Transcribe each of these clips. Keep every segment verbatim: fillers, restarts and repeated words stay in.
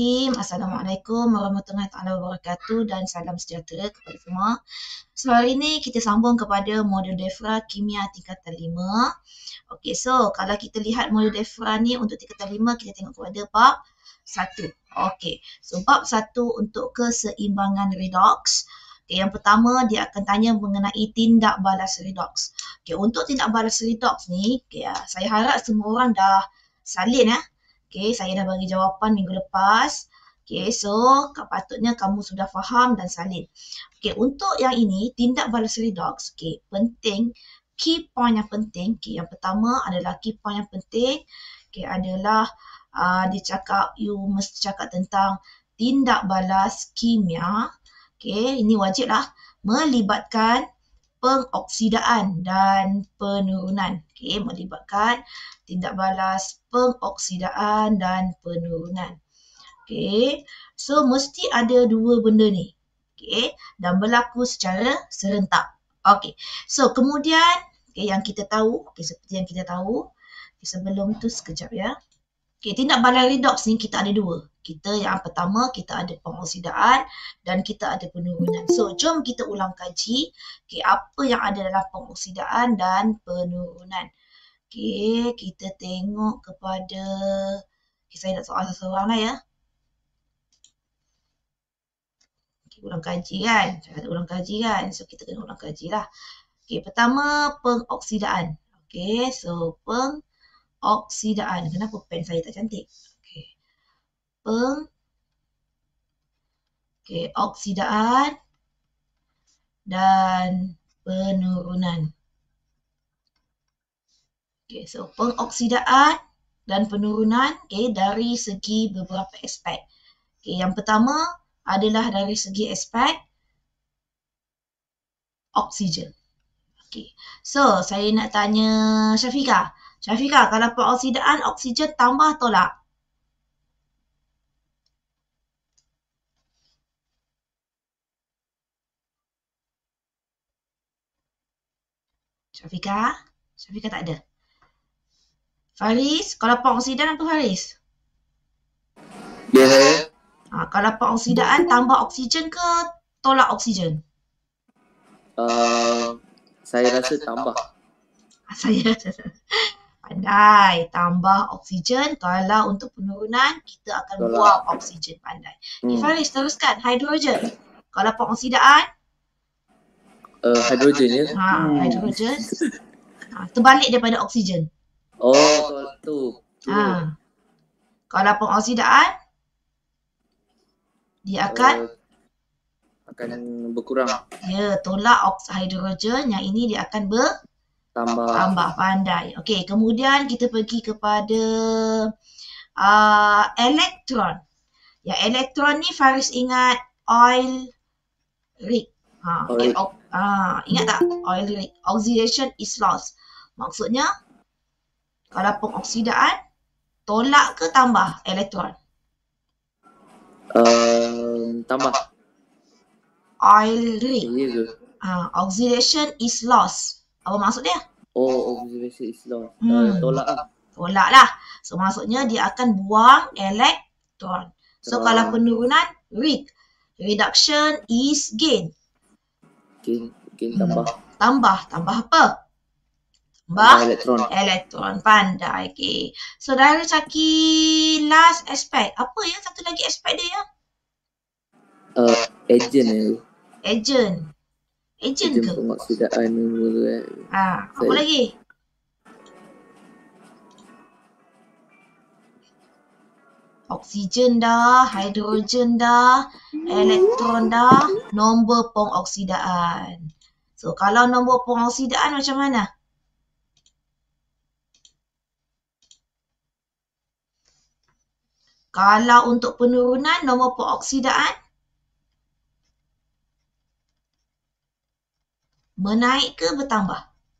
Assalamualaikum warahmatullahi taala wabarakatuh dan salam sejahtera kepada semua. So hari ini kita sambung kepada modul DEFRA Kimia tingkatan lima. Okey, so kalau kita lihat modul DEFRA ni untuk tingkatan lima, kita tengok kepada bab satu. Okey, so bab satu untuk keseimbangan redoks. Okay, yang pertama dia akan tanya mengenai tindak balas redoks. Okey, untuk tindak balas redoks ni, okay, saya harap semua orang dah salin ya. Okay, saya dah bagi jawapan minggu lepas. Okay, so patutnya kamu sudah faham dan salin. Okay, untuk yang ini, tindak balas redoks, okay, penting, key point yang penting, okay, yang pertama adalah key point yang penting, okay, adalah uh, dia cakap, you mesti cakap tentang tindak balas kimia, okay, ini wajib lah, melibatkan pengoksidaan dan penurunan. Okay, melibatkan tindak balas pengoksidaan dan penurunan. Okay, so mesti ada dua benda ni. Okay, dan berlaku secara serentak. Okay, so kemudian okay, yang kita tahu, okay, seperti yang kita tahu, okay, sebelum tu sekejap ya. Okay, tindak balas redoks ni kita ada dua. Kita yang pertama, kita ada pengoksidaan dan kita ada penurunan. So, jom kita ulang kaji okay, apa yang ada dalam pengoksidaan dan penurunan. Okay, kita tengok kepada, okay, saya nak soal seseorang lah ya. Okay, ulang kaji kan, saya kata ulang kaji kan, so kita kena ulang kaji lah. Okay, pertama pengoksidaan. Okay, so pengoksidaan. Kenapa pen saya tak cantik? Okay, peng, okay, oksidaan dan penurunan. Okay, so pengoksidaan dan penurunan okay, dari segi beberapa aspek. Okay, yang pertama adalah dari segi aspek oksigen. Okay, so saya nak tanya Syafiqah. Syafiqah, kalau pengoksidaan oksigen tambah tolak? Syafiqah? Syafiqah tak ada. Faris, kalau pengoksidaan apa Faris? Ya, saya. Ha, kalau pengoksidaan tambah oksigen ke tolak oksigen? Uh, saya rasa tambah. Saya pandai, tambah oksigen. Kalau untuk penurunan, kita akan Tolak. buang oksigen. Pandai. Okay, Hmm. Faris, teruskan. Hidrogen. Kalau pengoksidaan, Uh, hidrogen ya. ha, hidrogen. Ha, terbalik daripada oksigen. Oh, tu. tu. Ha. Kalau pengoksidaan, dia akan Uh, akan berkurang. ya, tolak oks hidrogen. Yang ini dia akan bertambah. Tambah. Pandai. Okey, kemudian kita pergi kepada uh, elektron. Ya, elektron ni Faris ingat oil rig. Ha, okay. Oil. O, ha, ingat tak? Oil rig. Oxidation is lost. Maksudnya, kalau pengoksidaan, tolak ke tambah elektron? Uh, tambah. Oil rig. Ya ke? Ha, oxidation is lost. Apa maksud dia? Oh, oxidation is lost. Hmm. Uh, tolak lah. Tolak lah. So, maksudnya dia akan buang elektron. So, Terus. kalau penurunan, rig. Reduction is gain. Gain, gain tambah. Hmm. Tambah. Tambah apa? Tambah elektron. Elektron. Pandai. Okay. So, dari caki last aspek. Apa ya satu lagi aspek dia ya? Uh, agent ya. Agent. Agent, Agent ke? pengoksidaan. Ha, apa Saya. lagi? Oksigen dah, hidrogen dah, elektron dah, nombor pengoksidaan. So, kalau nombor pengoksidaan macam mana? Kalau untuk penurunan, nombor pengoksidaan menaik ke bertambah?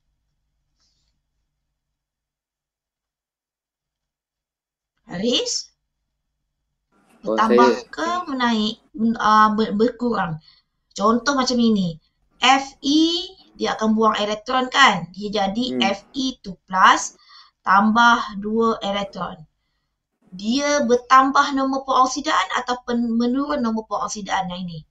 Haris? Bertambah Oh, ke menaik, uh, ber berkurang? Contoh macam ini. Fe, dia akan buang elektron kan? Dia jadi Hmm. Fe two plus tambah dua elektron. dia bertambah nombor peroksidaan ataupun menurun nombor peroksidaan yang ini?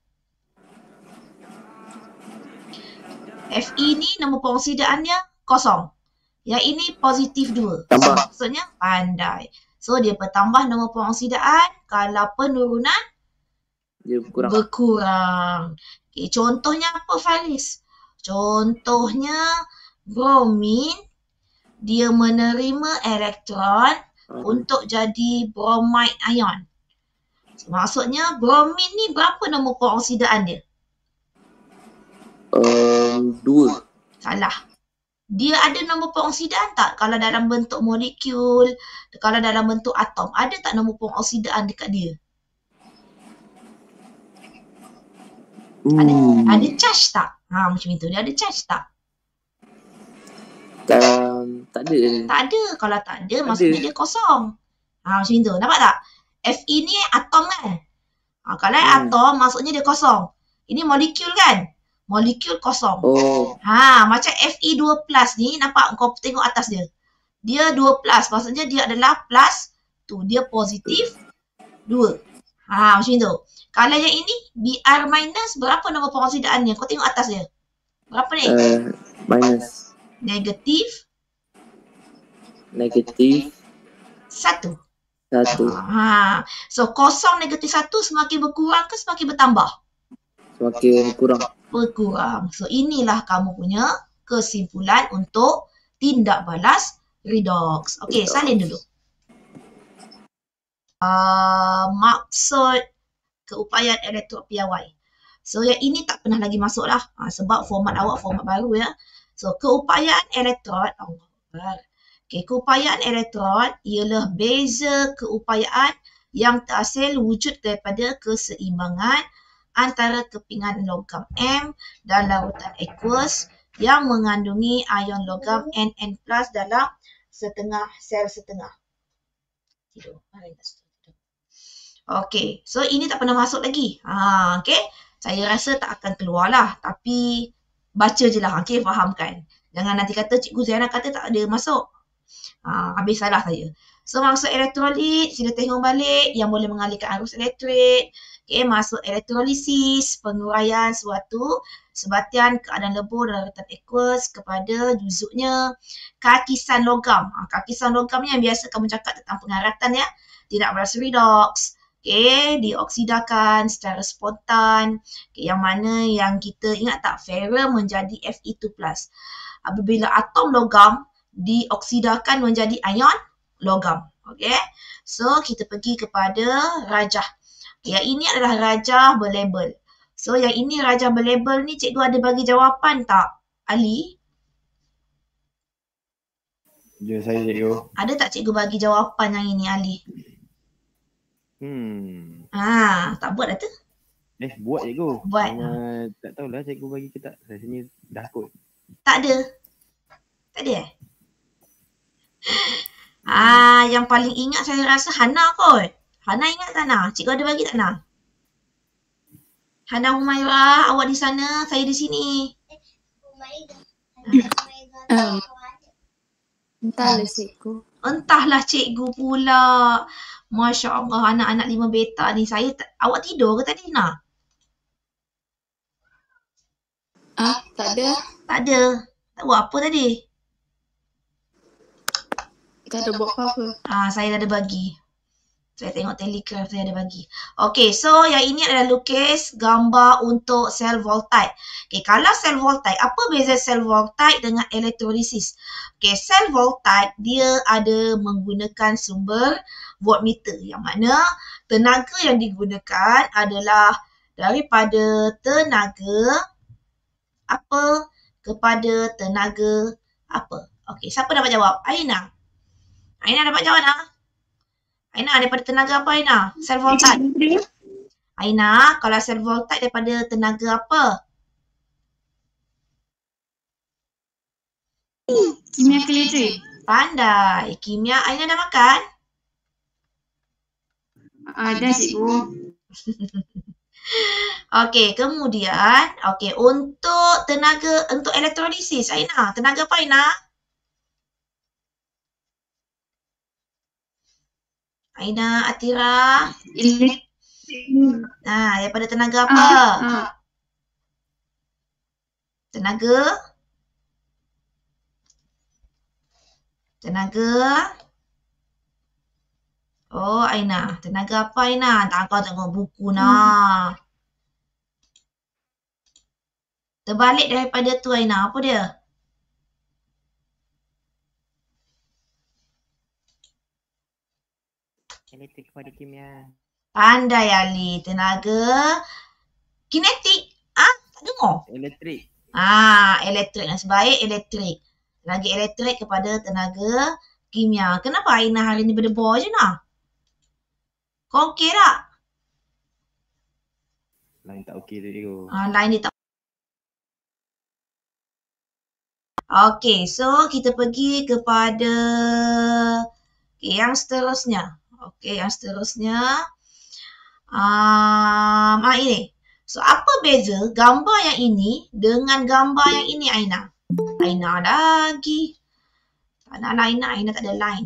Fe ni nombor peroksidaannya kosong. Yang ini positif dua. Tambah. Maksudnya pandai. So dia bertambah nombor peroksidaan. Kalau penurunan Dia berkurang. berkurang. Okay, contohnya apa Faris? Contohnya bromin, dia menerima elektron Uh, untuk jadi bromide ion. So, maksudnya bromin ni berapa nombor peroksidaan dia? um, dua. Salah. Dia ada nombor peroksidaan tak? Kalau dalam bentuk molekul, kalau dalam bentuk atom, ada tak nombor peroksidaan dekat dia? Ada, Hmm. ada charge tak? Ha, macam itu. Dia ada charge tak? Um, tak ada. Tak ada. Kalau tak ada, maksudnya dia kosong. Ha, macam itu. Nampak tak? Fe ni atom kan? Ha, kalau hmm. atom, maksudnya dia kosong. Ini molekul kan? Molekul kosong. Oh. Ha, macam Fe dua plus ni, nampak kau tengok atas dia. Dia dua plus, maksudnya dia adalah plus tu. Dia positif dua. Ha, macam itu. Kalau yang ini, Br minus, berapa nombor peroksidaannya? Kau tengok atas dia. Berapa ni? Uh, minus. Negatif Negatif. satu. Satu. Ha. So, kosong negatif satu semakin berkurang ke semakin bertambah? Semakin kurang. Berkurang. So, inilah kamu punya kesimpulan untuk tindak balas redox. Okey, salin dulu. Uh, maksud keupayaan elektron piawai. So, yang ini tak pernah lagi masuk lah. Ha, sebab format awak format baru ya. So, keupayaan elektron. Allah Akbar. Okay, keupayaan elektron ialah beza keupayaan yang terhasil wujud daripada keseimbangan antara kepingan logam M dan larutan aqueous yang mengandungi ion logam N N plus dalam setengah sel setengah. Tidur. Okey, so ini tak pernah masuk lagi. Ha, okey. Saya rasa tak akan keluar lah. Tapi baca je lah. Okey, fahamkan. Jangan nanti kata Cikgu Zainal kata tak ada masuk. Ha, habis salah saya. So maksud elektrolit, sila tengok balik yang boleh mengalihkan arus elektrik. Okay, masuk elektrolisis, penguraian suatu sebatian keadaan lebur dalam larutan aqueous kepada juzuknya kakisan logam. Ha, kakisan logam ni yang biasa kamu cakap tentang pengaratan ya. Tindak balas redox. Okay, dioksidakan secara spontan. Okay, yang mana yang kita ingat tak? Ferrum menjadi Fe two plus. Apabila atom logam dioksidakan menjadi ion logam. Okay. So, kita pergi kepada rajah. Yang ini adalah rajah berlabel. So, yang ini rajah berlabel ni cikgu ada bagi jawapan tak? Ali? Ya, saya cikgu. Ada tak cikgu bagi jawapan yang ini, Ali? Hmm. Ah, tak buat dah tu? Eh, buat cikgu. Buat. Uh, tak tahulah cikgu bagi ke tak. Rasanya dah kot. Tak ada. Tak ada eh? Ah, yang paling ingat saya rasa Hana kot. Hana ingat tak Hana? Cikgu ada bagi tak Hana? Hana Humaira, awak di sana, saya di sini. Um, entahlah cikgu. Entahlah cikgu pula. Masya Allah, anak-anak lima beta ni. Saya, awak tidur ke tadi Hana? Ah, tak ada. Tak ada. Tak buat apa tadi? Tak ada buat apa-apa. Ah, saya dah ada bagi. Saya tengok telegram saya ada bagi. Okey, so yang ini adalah lukis gambar untuk sel voltaik. Okey, kalau sel voltaik, apa beza sel voltaik dengan elektrolisis? Okey, sel voltaik dia ada menggunakan sumber voltmeter yang mana tenaga yang digunakan adalah daripada tenaga apa kepada tenaga apa. Okey, siapa dapat jawab? Aina. Aina dapat jawab tak? Aina daripada tenaga apa Aina? Sel voltaik. Aina, kalau sel voltaik daripada tenaga apa? Kimia elektrik. Pandai. Kimia. Aina dah makan? Ada cikgu. Okey, kemudian okey, untuk tenaga untuk elektrolisis Aina, tenaga apa Aina? Aina, Atira. Elektrik. Nah, daripada tenaga apa? Ah, ah. Tenaga. Tenaga. Oh, Aina. Tenaga apa, Aina? Tak kau tengok buku nah. Terbalik daripada tu, Aina. Apa dia? Elektrik kepada kimia. Pandai Ali. Tenaga. Kinetik. Ah, tak dengar. Elektrik. Ah, elektrik. Yang sebaik elektrik. Tenaga elektrik kepada tenaga kimia. Kenapa Aina hari ni berdebar je nah? Kau okey tak? Lain tak okey tu cikgu. Ah, lain dia tak. Okey, so kita pergi kepada okay, yang seterusnya. Okey, yang seterusnya. Um, ah, ini. So, apa beza gambar yang ini dengan gambar yang ini, Aina? Aina lagi. Tak nak lah Aina, Aina tak ada line.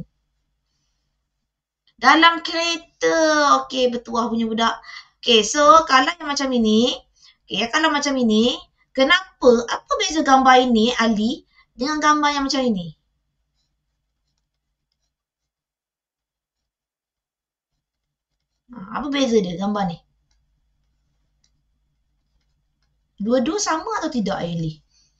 Dalam kereta. Okey, bertuah punya budak. Okey, so kalau yang macam ini. Okey, kalau macam ini. Kenapa? Apa beza gambar ini, Ali, dengan gambar yang macam ini? Apa beza dia gambar ni? Dua-dua sama atau tidak, Ali?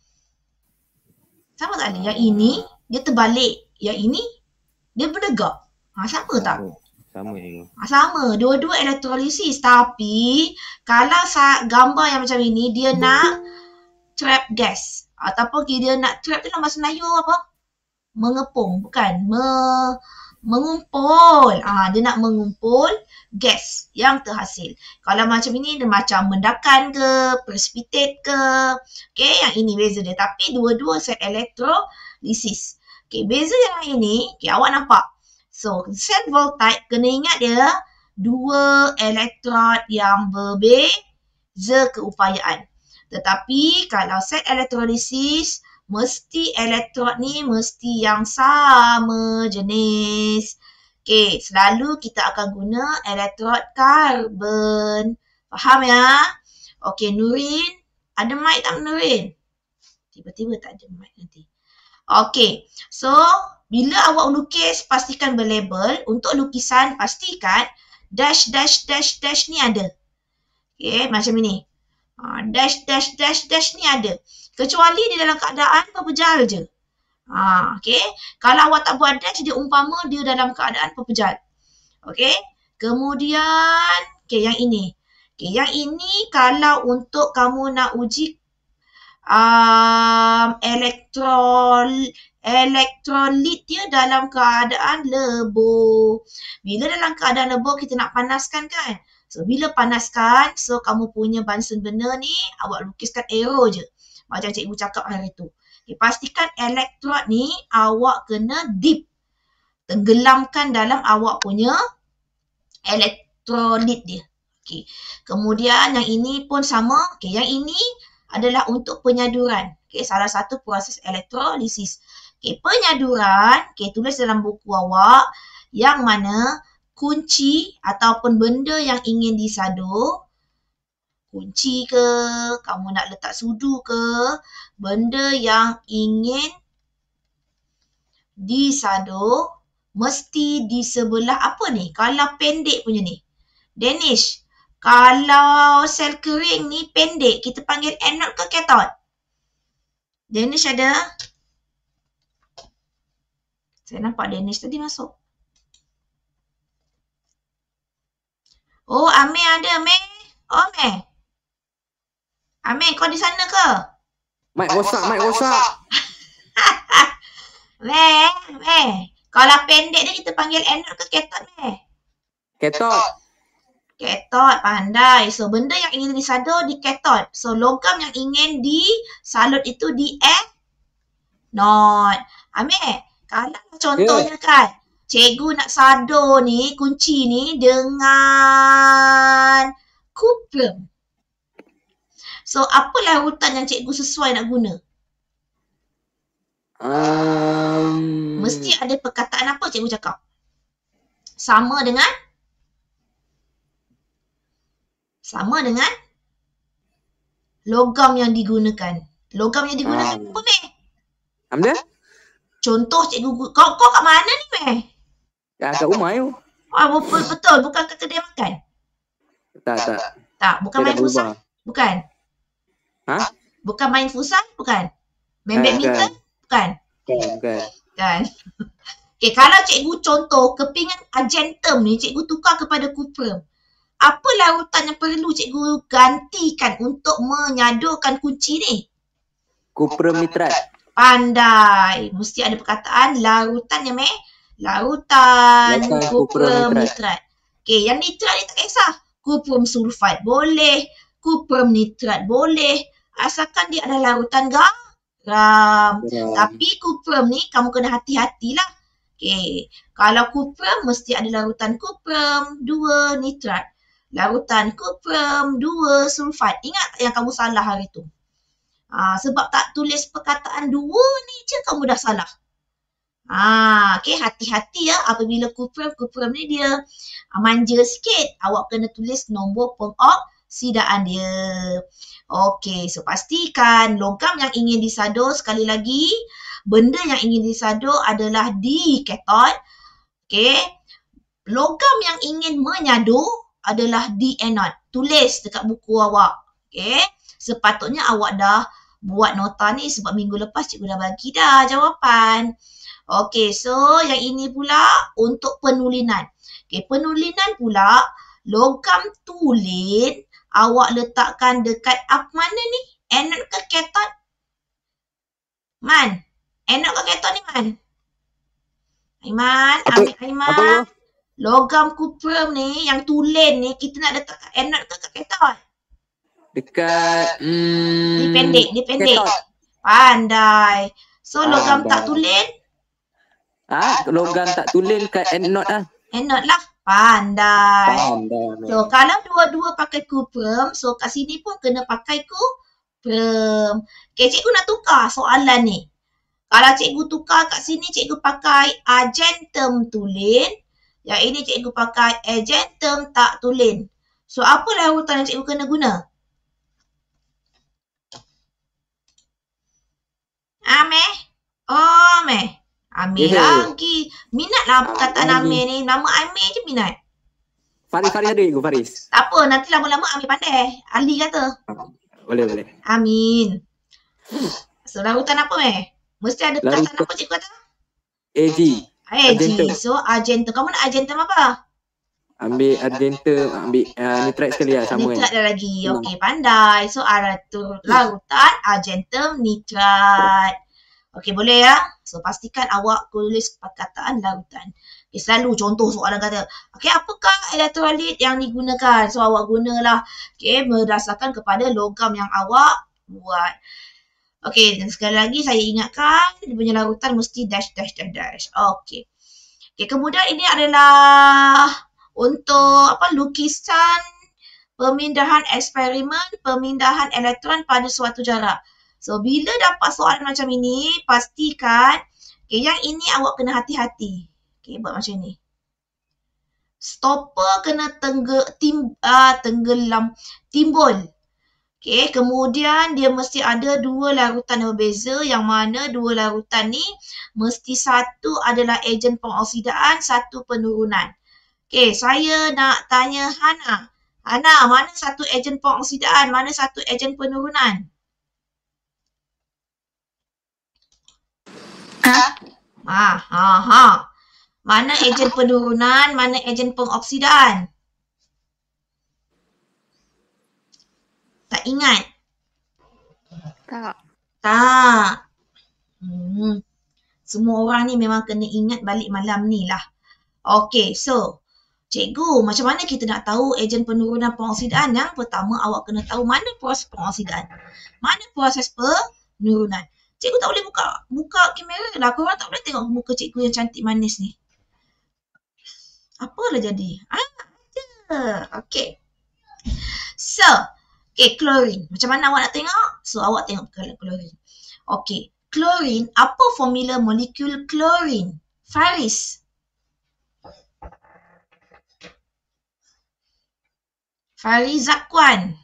Sama tak, Ali? Yang ini, dia terbalik. Yang ini, dia berdegak. Ha, sama tak? Sama cikgu. Ha, sama. Dua-dua elektrolisis. Tapi, kalau gambar yang macam ini, dia nak trap gas. Ataupun dia nak trap tu dalam bahasa Melayu apa? Mengepung. Bukan. Me mengumpul. Ah, dia nak mengumpul gas yang terhasil. Kalau macam ini, dia macam mendakan ke, precipitate ke. Okay, yang ini beza dia. Tapi dua-dua set elektrolisis. Okay, beza yang ini, okay, awak nampak. So, set voltide, kena ingat dia dua elektrod yang berbeza keupayaan. Tetapi, kalau set elektrolisis, mesti elektrod ni mesti yang sama jenis. Okey, selalu kita akan guna elektrod karbon. Faham ya? Okey, Nurin. Ada mic tak Nurin? Tiba-tiba tak ada mic nanti. Okey, so bila awak lukis, pastikan berlabel. Untuk lukisan, pastikan dash, dash, dash, dash ni ada. Okey, macam ini. Ha, dash, dash, dash, dash ni ada. Kecuali di dalam keadaan pepejal je. Ha, okay. Kalau awak tak buat dash, dia umpama dia dalam keadaan pepejal. Okay. Kemudian, okay, yang ini. Okay, yang ini kalau untuk kamu nak uji um, elektrol, elektrolit dia dalam keadaan lebur. Bila dalam keadaan lebur, kita nak panaskan kan? So, bila panaskan, so kamu punya Bunsen burner ni, awak lukiskan arrow je. Macam cikgu cakap hari tu. Okay, pastikan elektrod ni awak kena dip. Tenggelamkan dalam awak punya elektrolit dia. Okay. Kemudian yang ini pun sama. Okay, yang ini adalah untuk penyaduran. Okay, salah satu proses elektrolisis. Okay, penyaduran, okay, tulis dalam buku awak yang mana kunci ataupun benda yang ingin disadur. Kunci ke, kamu nak letak sudu ke, benda yang ingin disadur, mesti di sebelah apa ni? Kalau pendek punya ni. Danish, kalau sel kering ni pendek, kita panggil anode ke cathode? Danish ada? Saya nampak Danish tadi masuk. Oh, Amir ada, Amir. Oh, Amir. Amir, kau di sana ke? Mic rosak, mic rosak. Meh, meh. Kalau pendek dia kita panggil anode ke cathode, meh? Cathode. Cathode, pandai. So, benda yang ingin disadur di cathode. So, logam yang ingin disalut itu di anode. Amir, kalau contohnya yeah. kan, cikgu nak sadur ni, kunci ni dengan kuprum. So, apa larutan yang cikgu sesuai nak guna? Um, Mesti ada perkataan apa cikgu cakap? sama dengan sama dengan logam yang digunakan. Logam yang digunakan Ah. apa, Meh? Hamda? Contoh cikgu, gu- kau, kau kat mana ni, Meh? Ya, kat rumah you. Ah, betul, betul. Bukan ke kedai makan? Tak, tak. Tak, bukan Saya main dah berubah. futsal? Bukan? Ha? Bukan main futsal? Bukan? Main Ah, badminton? Bukan? Bukan, bukan. Kan? Okay, kalau cikgu contoh kepingan argentum ni, cikgu tukar kepada cuprum. Apa larutan yang perlu cikgu gantikan untuk menyadurkan kunci ni? Kuprum nitrat. Pandai. Mesti ada perkataan larutan ya, Meh. Larutan Larutan cuprum cuprum nitrat. Okey, yang nitrat ni tak kisah. Cuprum sulfat boleh, cuprum nitrat boleh. Asalkan dia ada larutan garam. Garam. Tapi cuprum ni kamu kena hati-hatilah. Okey, kalau cuprum mesti ada larutan cuprum, dua nitrat. Larutan cuprum, dua sulfat. Ingat tak yang kamu salah hari tu? Ha, sebab tak tulis perkataan dua ni je kamu dah salah. Ha, okay, hati-hati ya apabila cuprum, cuprum ni dia uh, manja sikit. Awak kena tulis nombor pengoksidaan dia. Okey, so pastikan logam yang ingin disadur, sekali lagi, benda yang ingin disadur adalah di katot. Okey, logam yang ingin menyadur adalah di anod. Tulis dekat buku awak. Okey, sepatutnya awak dah buat nota ni sebab minggu lepas cikgu dah bagi dah jawapan. Okey, so yang ini pula untuk penulinan. Okey, penulinan pula logam tulin awak letakkan dekat apa mana ni? Anod ke katot? Man, anod ke katot ni, Man? Aiman, Apa? ambil Aiman. Apa you? Logam cuprum ni yang tulen ni kita nak letak kat anod ke kat katot? Dekat... Hmm, Dia pendek, dia pendek. katot. Pandai. So logam Pandai. tak tulen, Ah, logam tak tulen kat anod lah. anod lah. Pandai. Pandai. So kalau dua-dua pakai cuprum, so kat sini pun kena pakai cuprum. Okay, cikgu nak tukar soalan ni. Kalau cikgu tukar kat sini, cikgu pakai argentum tulen. Yang ini cikgu pakai argentum tak tulen. So apa larutan yang cikgu kena guna? Ameh? Oh, Ameh. Ameh Ya. lagi. Minat lah perkataan lagi. Ameh ni. Nama Ameh je minat. Faris, Faris ada ikut Faris. Tak apa, nanti lama-lama Ameh pandai. Ali kata. Boleh, boleh. Amin. So, larutan apa, Meh? Mesti ada perkataan Larutan- apa cikgu kata? A G. A G. Argentum. So, argentum. Kamu nak argentum apa? Ambil argentum, ambil uh, nitrat sekali lah sama Nitrat kan. dah lagi. Hmm. Okey, pandai. So, aratur larutan argentum nitrat. Okey, boleh ya? So, pastikan awak tulis perkataan larutan. Okay, selalu contoh soalan kata, okey, apakah elektrolit yang digunakan? So, awak gunalah, okey, berdasarkan kepada logam yang awak buat. Okey, dan sekali lagi saya ingatkan, dia punya larutan mesti dash, dash, dash, dash. Okey. Okey, kemudian ini adalah untuk apa lukisan pemindahan eksperimen, pemindahan elektron pada suatu jarak. So, bila dapat soalan macam ini, pastikan, okay, yang ini awak kena hati-hati. Okay, buat macam ni. Stopper kena tengge, tim, uh, tenggelam, timbul. Okay, kemudian dia mesti ada dua larutan yang berbeza, yang mana dua larutan ni mesti satu adalah ejen pengoksidaan, satu penurunan. Okay, saya nak tanya Hana. Hana, mana satu ejen pengoksidaan, mana satu ejen penurunan? Ha? Ha, ha, ha. Mana ejen penurunan, mana ejen pengoksidaan? Tak ingat? Tak. Tak. Hmm. Semua orang ni memang kena ingat balik malam ni lah. Okey, so. Cikgu, macam mana kita nak tahu ejen penurunan pengoksidaan? Yang pertama, awak kena tahu mana proses pengoksidaan. Mana proses penurunan. Cikgu tak boleh buka buka kamera lah. Korang tak boleh tengok muka cikgu yang cantik manis ni. Apalah jadi? Ah, ada. Okey. So, okay, klorin. Macam mana awak nak tengok? So, awak tengok kalau klorin. Okey, klorin, apa formula molekul klorin? Faris. Faris Zakwan.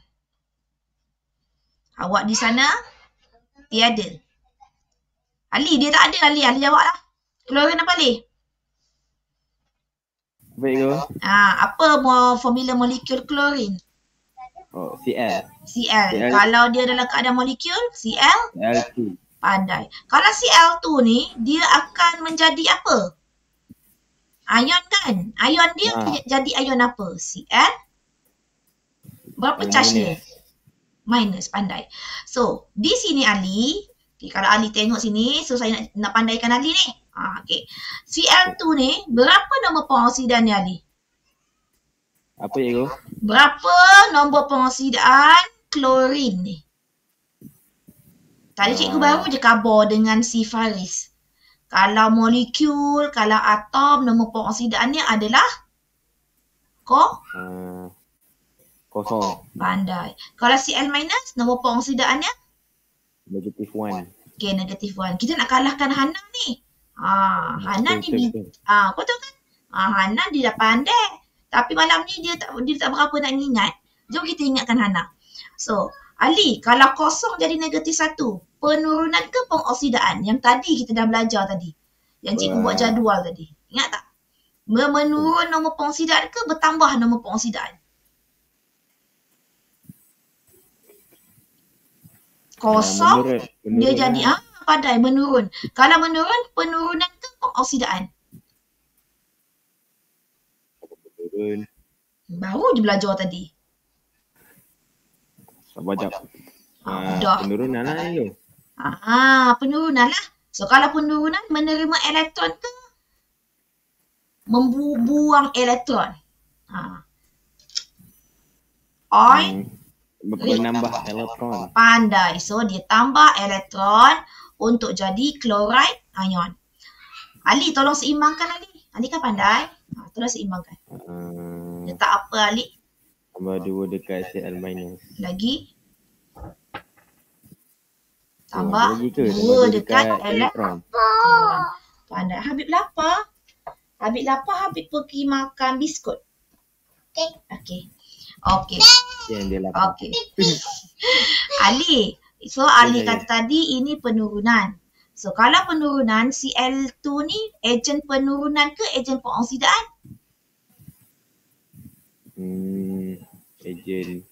Awak di sana? Tiada. Ali, dia tak ada. Ali, Ali jawab lah. Klorin apa Ali? Baik ke? Ha, apa mo formula molekul klorin? Oh, C L. Cl. Cl. Kalau dia dalam keadaan molekul, Cl. L two. Pandai. Kalau Cl two ni, dia akan menjadi apa? Ion kan? Ion dia Ha. jadi ion apa? Cl. Berapa Ion charge minus. dia? Minus. Pandai. So, di sini Ali, okay, kalau Ali tengok sini, so saya nak, nak pandaikan Ali ni. Ha, okay. Cl two ni, berapa nombor pengoksidan ni Ali? Apa cikgu? Berapa nombor pengoksidaan klorin ni? Tadi cikgu Ah. baru je khabar dengan si Faris. Kalau molekul, kalau atom, nombor pengoksidaannya adalah ko Uh, kosong. pandai. Kalau Cl minus, nombor pengoksidaannya Negatif one. okay, negatif one. Kita nak kalahkan Hana ni. Ha, Hana ni, bi- Betul, betul. ah, betul kan? Ah, Hana dia dah pandai. Tapi malam ni dia tak dia tak berapa nak ingat. Jom kita ingatkan Hana. So, Ali, kalau kosong jadi negatif satu, penurunan ke pengoksidaan? Yang tadi kita dah belajar tadi. Yang cikgu Wah. buat jadual tadi. Ingat tak? Menurun nombor pengoksidaan ke bertambah nombor pengoksidaan? Kosong, menurun. dia Menurun jadi lah. ah pandai menurun. Kalau menurun, penurunan ke pengoksidaan? Menurun. Baru je belajar tadi. Sabar jap. Ah, Ah, dah. penurunan lah cikgu. Ah, penurunan lah. So, kalau penurunan menerima elektron ke membuang elektron? Ha. Oi, Hmm, menambah elektron. pandai. So, dia tambah elektron untuk jadi chloride ion. Ali, tolong seimbangkan Ali. Ali kan pandai. Ha, tolong seimbangkan. Uh, Letak apa Ali? tambah dua dekat Cl minus. Lagi. Oh, Tambah lagi ke? Tambah dua dua dekat dekat elektron. elektron. Pandai. Habib lapar. Habib lapar, Habib pergi makan biskut. Okey. Okey. Okey. Yang dia lapar. Okey. Ali. So, Ali Ya, ya, kata tadi ini penurunan. So, kalau penurunan, Cl two ni ejen penurunan ke ejen pengoksidaan? Hmm, ejen.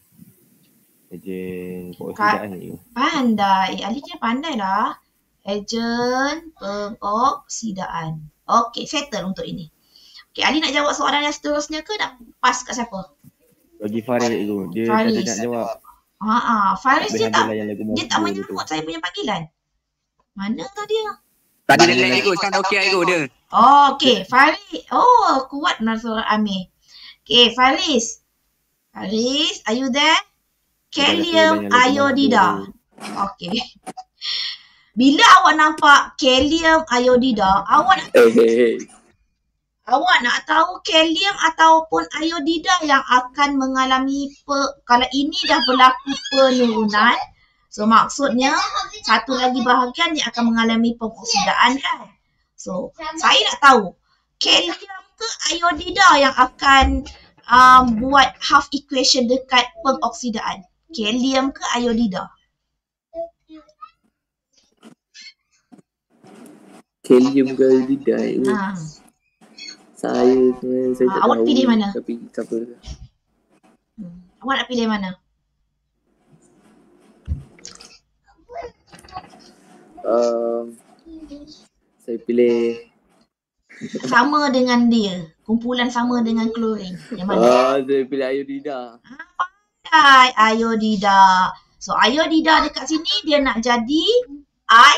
Ejen pengoksidaan ni. Pandai. Ali dia pandai lah. Ejen pengoksidaan. Okey, settle untuk ini. Okey, Ali nak jawab soalan yang seterusnya ke nak pass kat siapa? Bagi Faris tu. Dia Faris. kata nak jawab. Ha ah, Faris dia tak Habis-habis layan lagu dia tak Mafia menyambut saya punya panggilan. Mana tu dia? Tadi dia lag ikut, sekarang dah okey ikut dia. Oh, okey. Faris. Oh, kuat nak suara Amir. Okey, Faris. Faris, are you there? Kalium iodida. Okey. Bila awak nampak kalium iodida, awak nak Eh, hey, hey. awak nak tahu kalium ataupun iodida yang akan mengalami pe, kalau ini dah berlaku penurunan, so maksudnya satu lagi bahagian yang akan mengalami pengoksidaan kan. So, saya nak tahu kalium ke iodida yang akan um, buat half equation dekat pengoksidaan? Kalium ke iodida? Kalium ke tidak? Ha. Saya sebenarnya saya Ah, tak awak tahu. pilih mana? Tapi siapa? Hmm. Awak nak pilih mana? Um, saya pilih Sama dengan dia. Kumpulan sama dengan klorin. Yang mana? ah, saya pilih iodida. Pandai iodida. So iodida dekat sini dia nak jadi I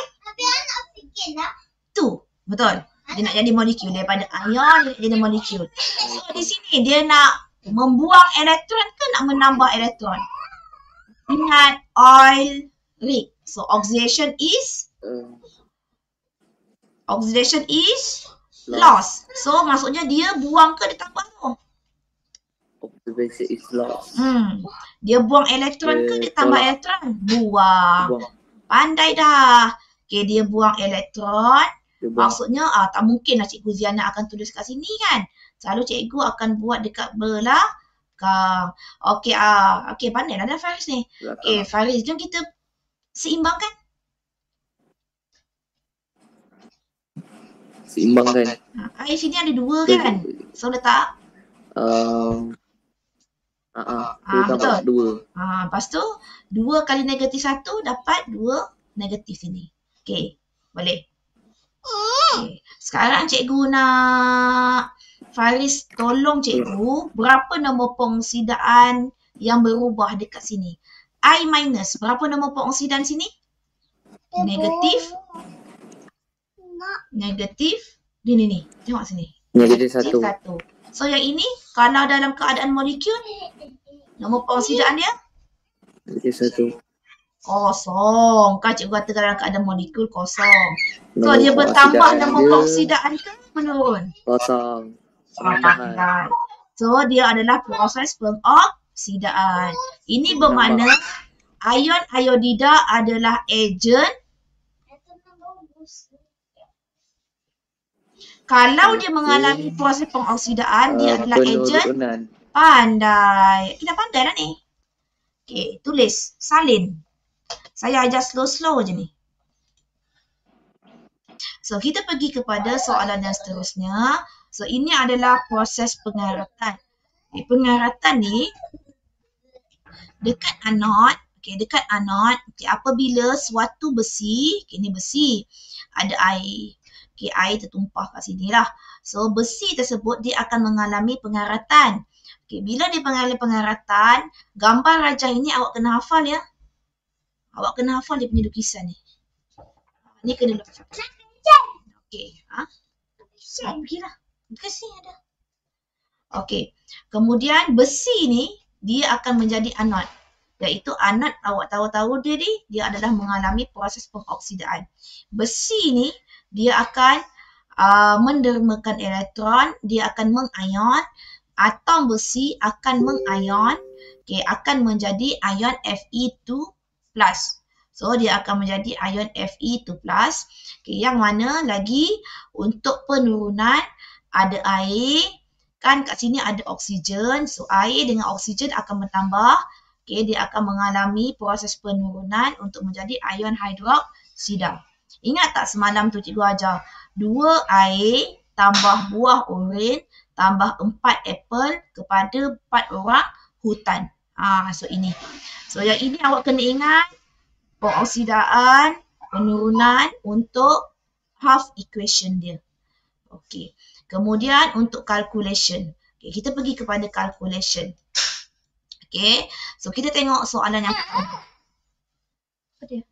two. Betul. Dia nak jadi molekul. Daripada ion dia nak jadi molekul. So di sini dia nak membuang elektron ke nak menambah elektron? Ingat oil rig. So oxidation is Uh, oxidation is loss. So maksudnya dia buang ke dia tambah tu? Observation is lost. Hmm. Dia buang elektron ke Dia dia tambah tolak. elektron? Buang. Buang. Pandai dah. Okay, dia buang elektron. Dia buang. Maksudnya ah, tak mungkin lah Cikgu Ziana akan tulis kat sini kan. Selalu cikgu akan buat dekat belah belakang. Okey, ah, okey pandailah dah Faris ni. Okey, Belakang. Faris, jom kita seimbangkan. Seimbangkan. Ha, air sini ada dua kan? So letak. Um, ah, ah, Ah, so betul. dua. Ha, lepas tu dua kali negatif satu dapat dua negatif sini. Okey, boleh. Okay. Sekarang cikgu nak Faris tolong cikgu berapa nombor pengoksidaan yang berubah dekat sini. I minus, berapa nombor pengoksidaan sini? Negatif. Negatif. Ni ni ni. Tengok sini. Negatif satu. satu. So yang ini kalau dalam keadaan molekul nombor pengoksidaan dia Negatif satu. kosong. Kan cikgu kata dalam keadaan molekul kosong. So Nombor dia bertambah pengoksidaan nombor dia pengoksidaan ke menurun? kosong. Ah, pandai. So dia adalah proses pengoksidaan. Ini bermakna ion iodida adalah ejen. Kalau dia mengalami proses pengoksidaan, dia Uh, adalah ejen. penurunan. Pandai. Kita pandai lah ni. Okey, tulis. Salin. Saya ajar slow-slow je ni. So, kita pergi kepada soalan yang seterusnya. So, ini adalah proses pengaratan. Okay, pengaratan ni dekat anod. Okay, dekat anod. Okay, apabila suatu besi, okay, ni besi, ada air. Okay, air tertumpah kat sini lah. So, besi tersebut dia akan mengalami pengaratan. Okay, bila dia mengalami pengaratan, gambar rajah ini awak kena hafal ya. Awak kena hafal dia punya lukisan ni. Ni kena lukisan. Okey, ha? Ha, pergilah. Dekat sini ada. Okey. Kemudian besi ni dia akan menjadi anod. Iaitu anod awak tahu-tahu dia ni dia adalah mengalami proses pengoksidaan. Besi ni dia akan uh, mendermakan elektron, dia akan mengion, atom besi akan mengion, okey, akan menjadi ion Fe two plus. So dia akan menjadi ion Fe two plus. Okay, yang mana lagi untuk penurunan ada air. Kan kat sini ada oksigen. So air dengan oksigen akan bertambah. Okay, dia akan mengalami proses penurunan untuk menjadi ion hidroksida. Ingat tak semalam tu cikgu ajar? Dua air tambah buah oren tambah empat apple kepada empat orang hutan. Ah, so ini. So yang ini awak kena ingat. Pengoksidaan, penurunan untuk half equation dia. Okey. Kemudian untuk calculation. Okay, kita pergi kepada calculation. Okey. So kita tengok soalan yang pertama. Apa dia?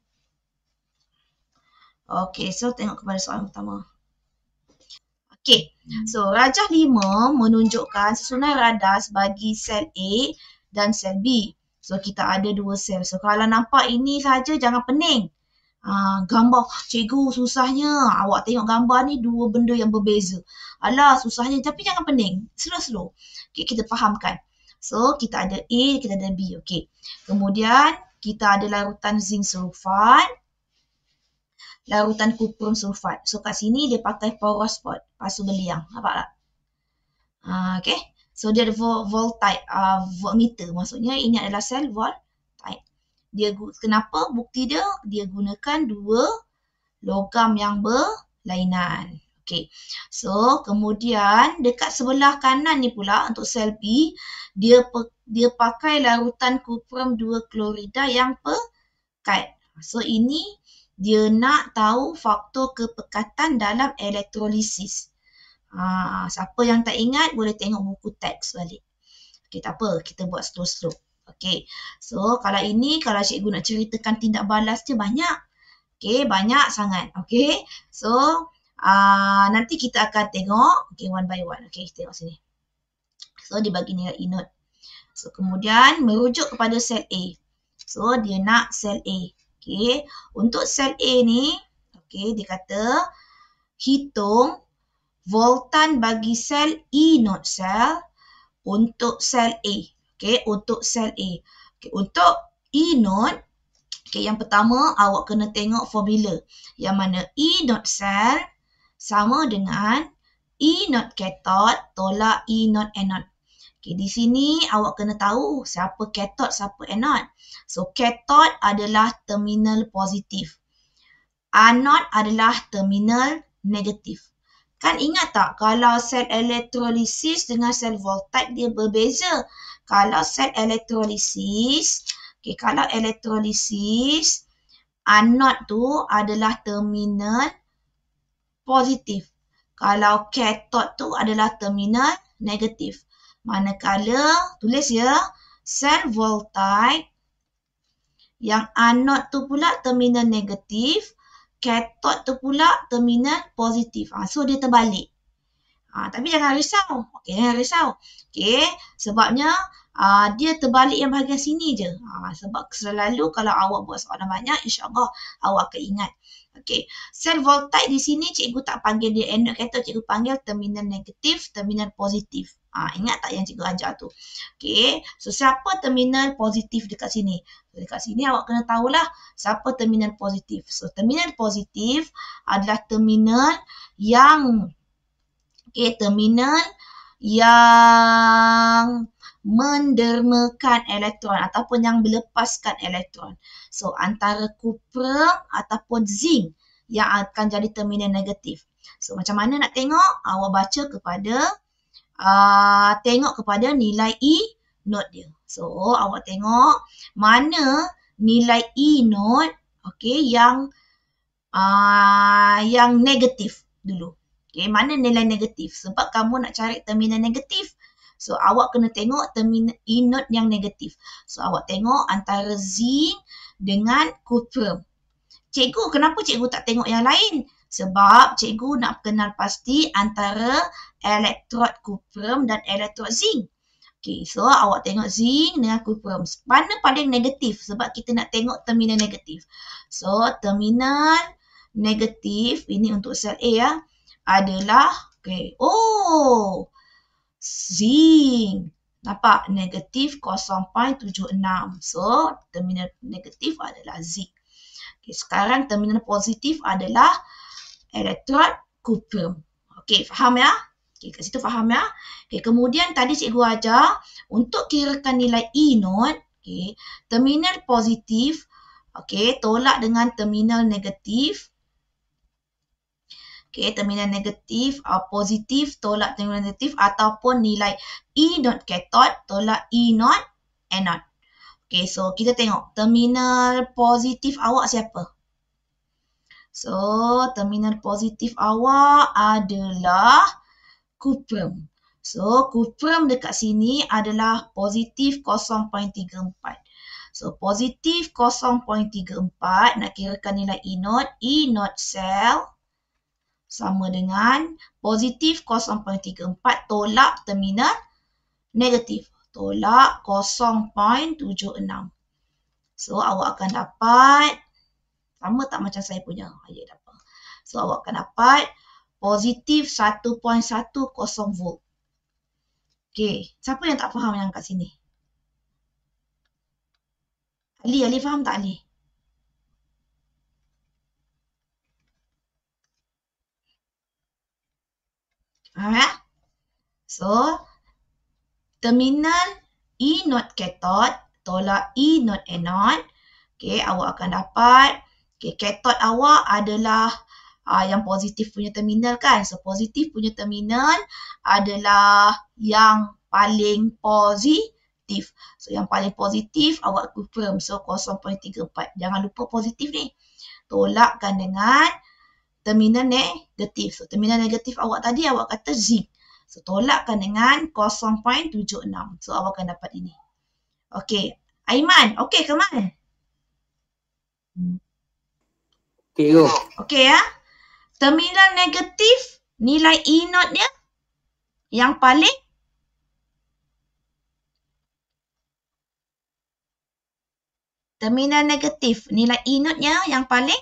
Okey, so tengok kepada soalan pertama. Okey. So rajah lima menunjukkan susunan radas bagi sel A dan sel B. So kita ada dua sel. So kalau nampak ini saja jangan pening. Ha, gambar, cikgu susahnya. Awak tengok gambar ni dua benda yang berbeza. Alah susahnya, tapi jangan pening. Slow-slow. Okay, kita fahamkan. So kita ada A, kita ada B. Okay. Kemudian kita ada larutan zinc sulfat. Larutan kuprum sulfat. So kat sini dia pakai poros spot. Pasu beliang. Nampak tak? Ha, okay. So dia ada voltite, uh, voltmeter. Maksudnya ini adalah sel voltite. Dia kenapa? Bukti dia, dia gunakan dua logam yang berlainan. Okay. So kemudian dekat sebelah kanan ni pula untuk sel B, dia dia pakai larutan kuprum dua klorida yang pekat. So ini dia nak tahu faktor kepekatan dalam elektrolisis. Ha, siapa yang tak ingat boleh tengok buku teks balik. Okay, tak apa, kita buat slow-slow. Okay, so kalau ini, kalau cikgu nak ceritakan tindak balas dia banyak. Okay, banyak sangat. Okay, so uh, nanti kita akan tengok, okay, one by one. Okay, tengok sini. So dia bagi nilai inert. So kemudian merujuk kepada sel A. So dia nak sel A. Okay, untuk sel A ni, okay, dia kata hitung voltan bagi sel E not cell untuk sel A. Okay, untuk sel A. Okay, untuk E not, okay, yang pertama awak kena tengok formula. Yang mana E not cell sama dengan E not cathode tolak E not anode. Okay, di sini awak kena tahu siapa cathode, siapa anode. So, cathode adalah terminal positif. Anode adalah terminal negatif. Kan ingat tak kalau sel elektrolisis dengan sel voltaik dia berbeza. Kalau sel elektrolisis, okay, kalau elektrolisis, anode tu adalah terminal positif. Kalau cathode tu adalah terminal negatif. Manakala, tulis ya, sel voltaik yang anode tu pula terminal negatif, cathode tu pula terminal positif. Ha, so dia terbalik. Ha, tapi jangan risau. Okey, jangan risau. Okey, sebabnya uh, dia terbalik yang bahagian sini je. Ha, sebab selalu kalau awak buat soalan banyak, insya-Allah awak akan ingat. Okey, sel voltaik di sini cikgu tak panggil dia anode cathode, cikgu panggil terminal negatif, terminal positif. Ha, ingat tak yang cikgu ajar tu? Okey, so siapa terminal positif dekat sini? So, dekat sini awak kena tahulah siapa terminal positif. So, terminal positif adalah terminal yang okey, terminal yang mendermakan elektron ataupun yang melepaskan elektron. So, antara kuprum ataupun zinc yang akan jadi terminal negatif. So, macam mana nak tengok? Awak baca kepada, uh, tengok kepada nilai E node dia. So, awak tengok mana nilai E node, okay, yang, uh, yang negatif dulu. Okay, mana nilai negatif? Sebab kamu nak cari terminal negatif. So, awak kena tengok terminal E node yang negatif. So, awak tengok antara zinc dengan kuprum. Cikgu, kenapa cikgu tak tengok yang lain? Sebab cikgu nak kenal pasti antara elektrod kuprum dan elektrod zinc. Okay, so awak tengok zinc dengan kuprum. Mana paling negatif? Sebab kita nak tengok terminal negatif. So, terminal negatif, ini untuk sel A ya, adalah, okay, oh, zinc. Nampak? Negatif kosong perpuluhan tujuh enam. So, terminal negatif adalah zinc. Okay, sekarang terminal positif adalah elektrod kuprum. Okey, faham ya? Okey, kat situ faham ya? Okey, kemudian tadi cikgu ajar untuk kirakan nilai E node, okey, terminal positif, okey, tolak dengan terminal negatif. Okey, terminal negatif, uh, positif tolak terminal negatif ataupun nilai E node cathode tolak E node anode. Okey, so kita tengok terminal positif awak siapa? So, terminal positif awak adalah kuprum. So, kuprum dekat sini adalah positif kosong perpuluhan tiga empat. So, positif kosong perpuluhan tiga empat nak kirakan nilai E node. E node cell sama dengan positif kosong perpuluhan tiga empat tolak terminal negatif. Tolak kosong perpuluhan tujuh enam. So, awak akan dapat, sama tak macam saya punya? Ayat dapat. So, awak akan dapat positif satu perpuluhan satu kosong volt. Okey, siapa yang tak faham yang kat sini? Ali, Ali faham tak Ali? Faham ya? So, terminal E node cathode tolak E node anode. Okey, awak akan dapat, okey, cathode awak adalah uh, yang positif punya terminal kan. So, positif punya terminal adalah yang paling positif. So, yang paling positif awak kuprum. So, kosong perpuluhan tiga empat. Jangan lupa positif ni. Tolakkan dengan terminal negatif. So, terminal negatif awak tadi awak kata zinc. So, tolakkan dengan kosong perpuluhan tujuh enam. So, awak akan dapat ini. Okey. Aiman, okey ke Man? Okey go. Okey ya. Terminal negatif, nilai E node dia yang paling terminal negatif, nilai E node-nya yang paling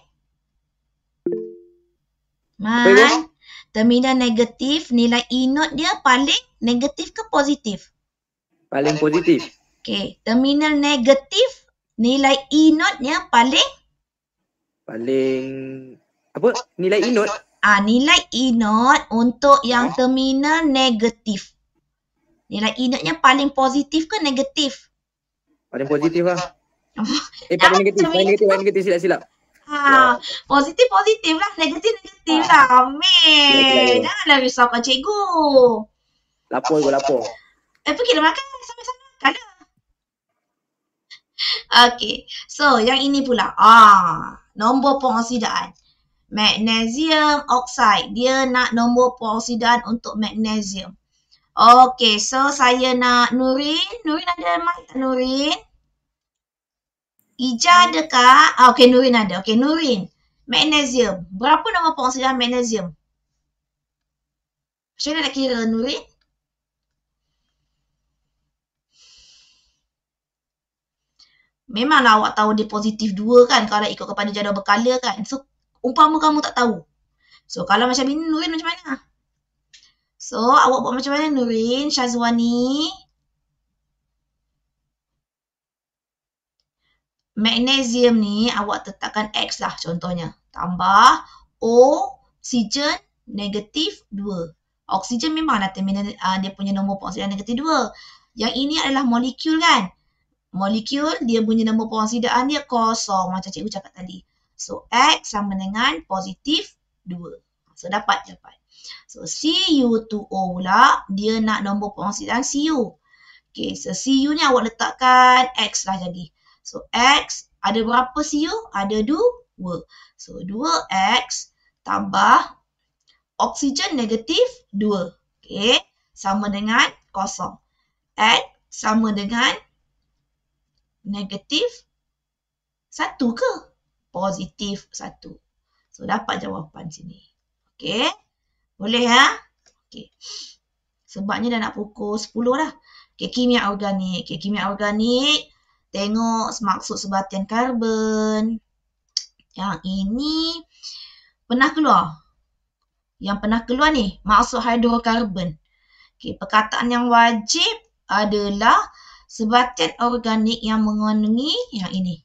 Man, terminal negatif, nilai E node dia paling negatif ke positif? Paling positif. Okey, terminal negatif, nilai E node-nya paling Paling apa? Nilai E node. Ah, nilai E node untuk yang terminal negatif. Nilai inatnya paling positif ke negatif? Paling positif lah. Eh, Jangan paling negatif. macam Paling itu. negatif, paling negatif. Silap, silap. Ha, positif positif lah, negatif negatif lah. Silap, Amir, silap. janganlah risaukan cikgu. Lapor gua, lapor. Eh, pergilah makan sama-sama makan lah. Okey, so yang ini pula. Ah, nombor pengoksidaan. Magnesium oxide. Dia nak nombor pengoksidaan untuk magnesium. Okey, so saya nak Nurin. Nurin ada mic tak Nurin? Ija ada kak? Ah, okey, Nurin ada. Okey, Nurin. Magnesium. Berapa nombor pengoksidaan magnesium? Macam mana nak kira Nurin? Memanglah awak tahu dia positif dua kan kalau ikut kepada jadual berkala kan. So, umpama kamu tak tahu. So, kalau macam ini Nurin macam mana? So, awak buat macam mana Nurin? Syazwani? Magnesium ni awak tetapkan X lah contohnya. Tambah oksigen negatif dua. Oksigen memanglah terminal, uh, dia punya nombor pengoksidaan negatif dua. Yang ini adalah molekul kan? Molekul dia punya nombor pengoksidaan dia kosong macam cikgu cakap tadi. So X sama dengan positif dua. So dapat dapat. So C U two O pula dia nak nombor pengoksidaan C U. Okay, so C U ni awak letakkan X lah jadi. So X ada berapa C U? Ada dua. So dua X tambah oksigen negatif dua. Okay, sama dengan kosong. X sama dengan negatif satu ke? Positif satu. So, dapat jawapan sini. Okey. Boleh ya? Okey. Sebabnya dah nak pukul sepuluh dah. Okey, kimia organik. Okey, kimia organik. Tengok maksud sebatian karbon. Yang ini pernah keluar. Yang pernah keluar ni, maksud hidrokarbon. Okey, perkataan yang wajib adalah sebatian organik yang mengandungi yang ini.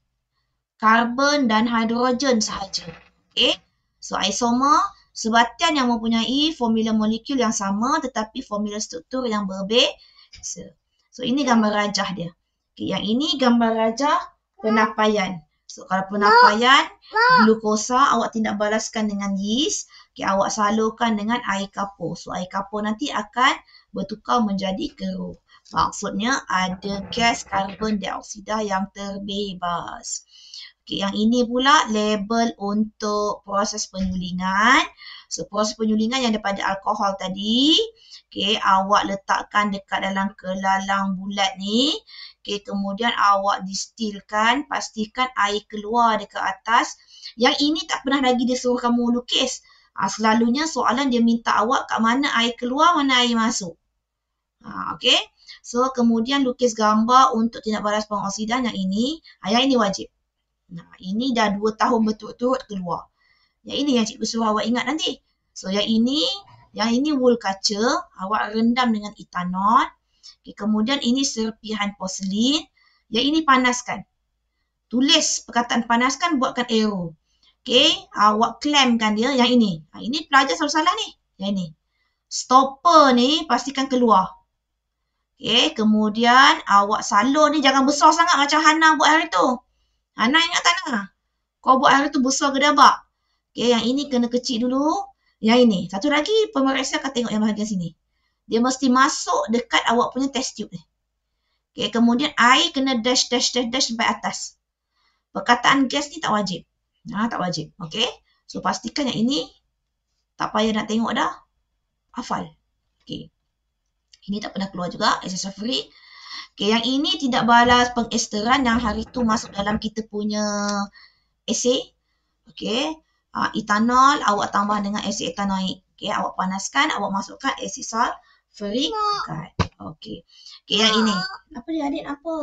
Karbon dan hidrogen sahaja. Okey. So isomer, sebatian yang mempunyai formula molekul yang sama tetapi formula struktur yang berbeza. So ini gambar rajah dia. Okey, yang ini gambar rajah penapaian. So kalau penapaian glukosa awak tindak balaskan dengan yeast. Okey, awak salurkan dengan air kapur. So air kapur nanti akan bertukar menjadi keruh. Maksudnya ada gas karbon dioksida yang terbebas. Okey, yang ini pula label untuk proses penyulingan. So proses penyulingan yang daripada alkohol tadi. Okey, awak letakkan dekat dalam kelalang bulat ni. Okey, kemudian awak distilkan, pastikan air keluar dekat atas. Yang ini tak pernah lagi dia suruh kamu lukis. Ha, selalunya soalan dia minta awak kat mana air keluar, mana air masuk. Ha, okey. So, kemudian lukis gambar untuk tindak balas pengoksidan yang ini. Ha, yang ini wajib. Nah, ini dah dua tahun berturut-turut keluar. Yang ini yang cikgu suruh awak ingat nanti. So, yang ini, yang ini wool kaca. Awak rendam dengan etanol. Okay, kemudian ini serpihan porselin. Yang ini panaskan. Tulis perkataan panaskan, buatkan arrow. Okay, awak klampkan dia. Yang ini. Ha, ini pelajar selalu salah ni. Yang ini. Stopper ni pastikan keluar. Okay, kemudian awak salur ni jangan besar sangat macam Hana buat hari tu. Hana ingat tak Hana? Kau buat hari tu besar gedabak. Okay, yang ini kena kecil dulu. Yang ini. Satu lagi pemeriksa akan tengok yang bahagian sini. Dia mesti masuk dekat awak punya test tube ni. Okay, kemudian air kena dash, dash, dash, dash sampai atas. Perkataan gas ni tak wajib. Ha, tak wajib. Okay. So, pastikan yang ini tak payah nak tengok dah. Hafal. Okay. Ini tak pernah keluar juga, accessory free. Okay, yang ini tidak balas pengesteran yang hari tu masuk dalam kita punya esay. Okay, uh, etanol awak tambah dengan asid etanoik. Okay, awak panaskan, awak masukkan asid sulfuric acid. Okay. Okay, yang ini. Apa dia adik? Apa?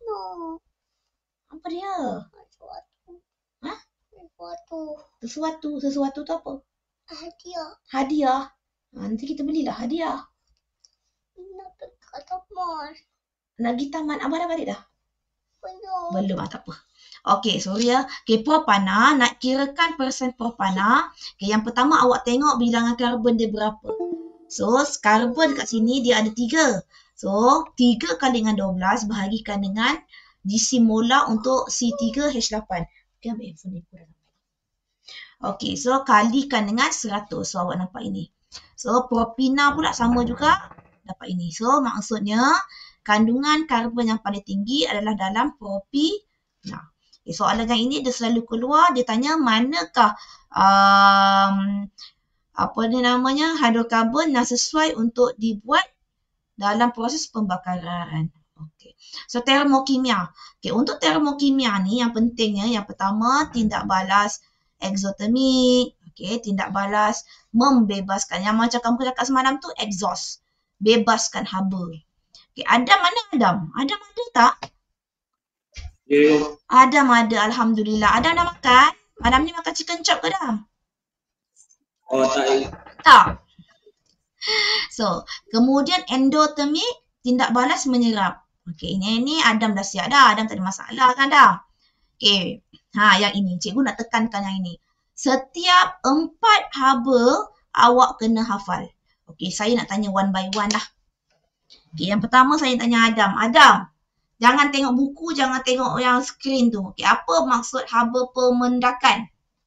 Apa dia? Ha? Sesuatu. Sesuatu. Sesuatu tu apa? Hadiah. Hadiah. Ha, nanti kita belilah hadiah. Nak pergi ke taman. Nak pergi taman. Abang dah balik dah? Belum. Belum, ah, tak apa. Okey, sorry ya. Okey, propana. Nak kirakan persen propana. Okey, yang pertama awak tengok bilangan karbon dia berapa. So, karbon kat sini dia ada tiga. So, tiga kali dengan dua belas bahagikan dengan G C molar untuk C tiga H lapan. Okay, ambil handphone ni kurang. Okay, so kalikan dengan seratus. So, awak nampak ini. So, propina pula sama juga. Dapat ini. So, maksudnya kandungan karbon yang paling tinggi adalah dalam propina. Okay, soalan yang ini dia selalu keluar. Dia tanya manakah um, apa ni namanya hidrokarbon yang sesuai untuk dibuat dalam proses pembakaran. Okey. So termokimia. Okey, untuk termokimia ni yang pentingnya yang pertama tindak balas eksotermik. Okey, tindak balas membebaskan. Yang macam kamu cakap semalam tu exhaust. Bebaskan haba. Okey, Adam mana Adam? Adam ada tak? Ya. Adam ada, alhamdulillah. Adam dah makan? Adam ni makan chicken chop ke Adam? Oh tak. Tak. So, kemudian endotermik, tindak balas menyerap. Okey, ini ini Adam dah siap dah. Adam tak ada masalah kan Adam? Okey. Ha, yang ini. Cikgu nak tekankan yang ini. Setiap empat haba awak kena hafal. Okey, saya nak tanya one by one lah. Okey, yang pertama saya tanya Adam. Adam, jangan tengok buku, jangan tengok yang skrin tu. Okey, apa maksud haba pemendakan?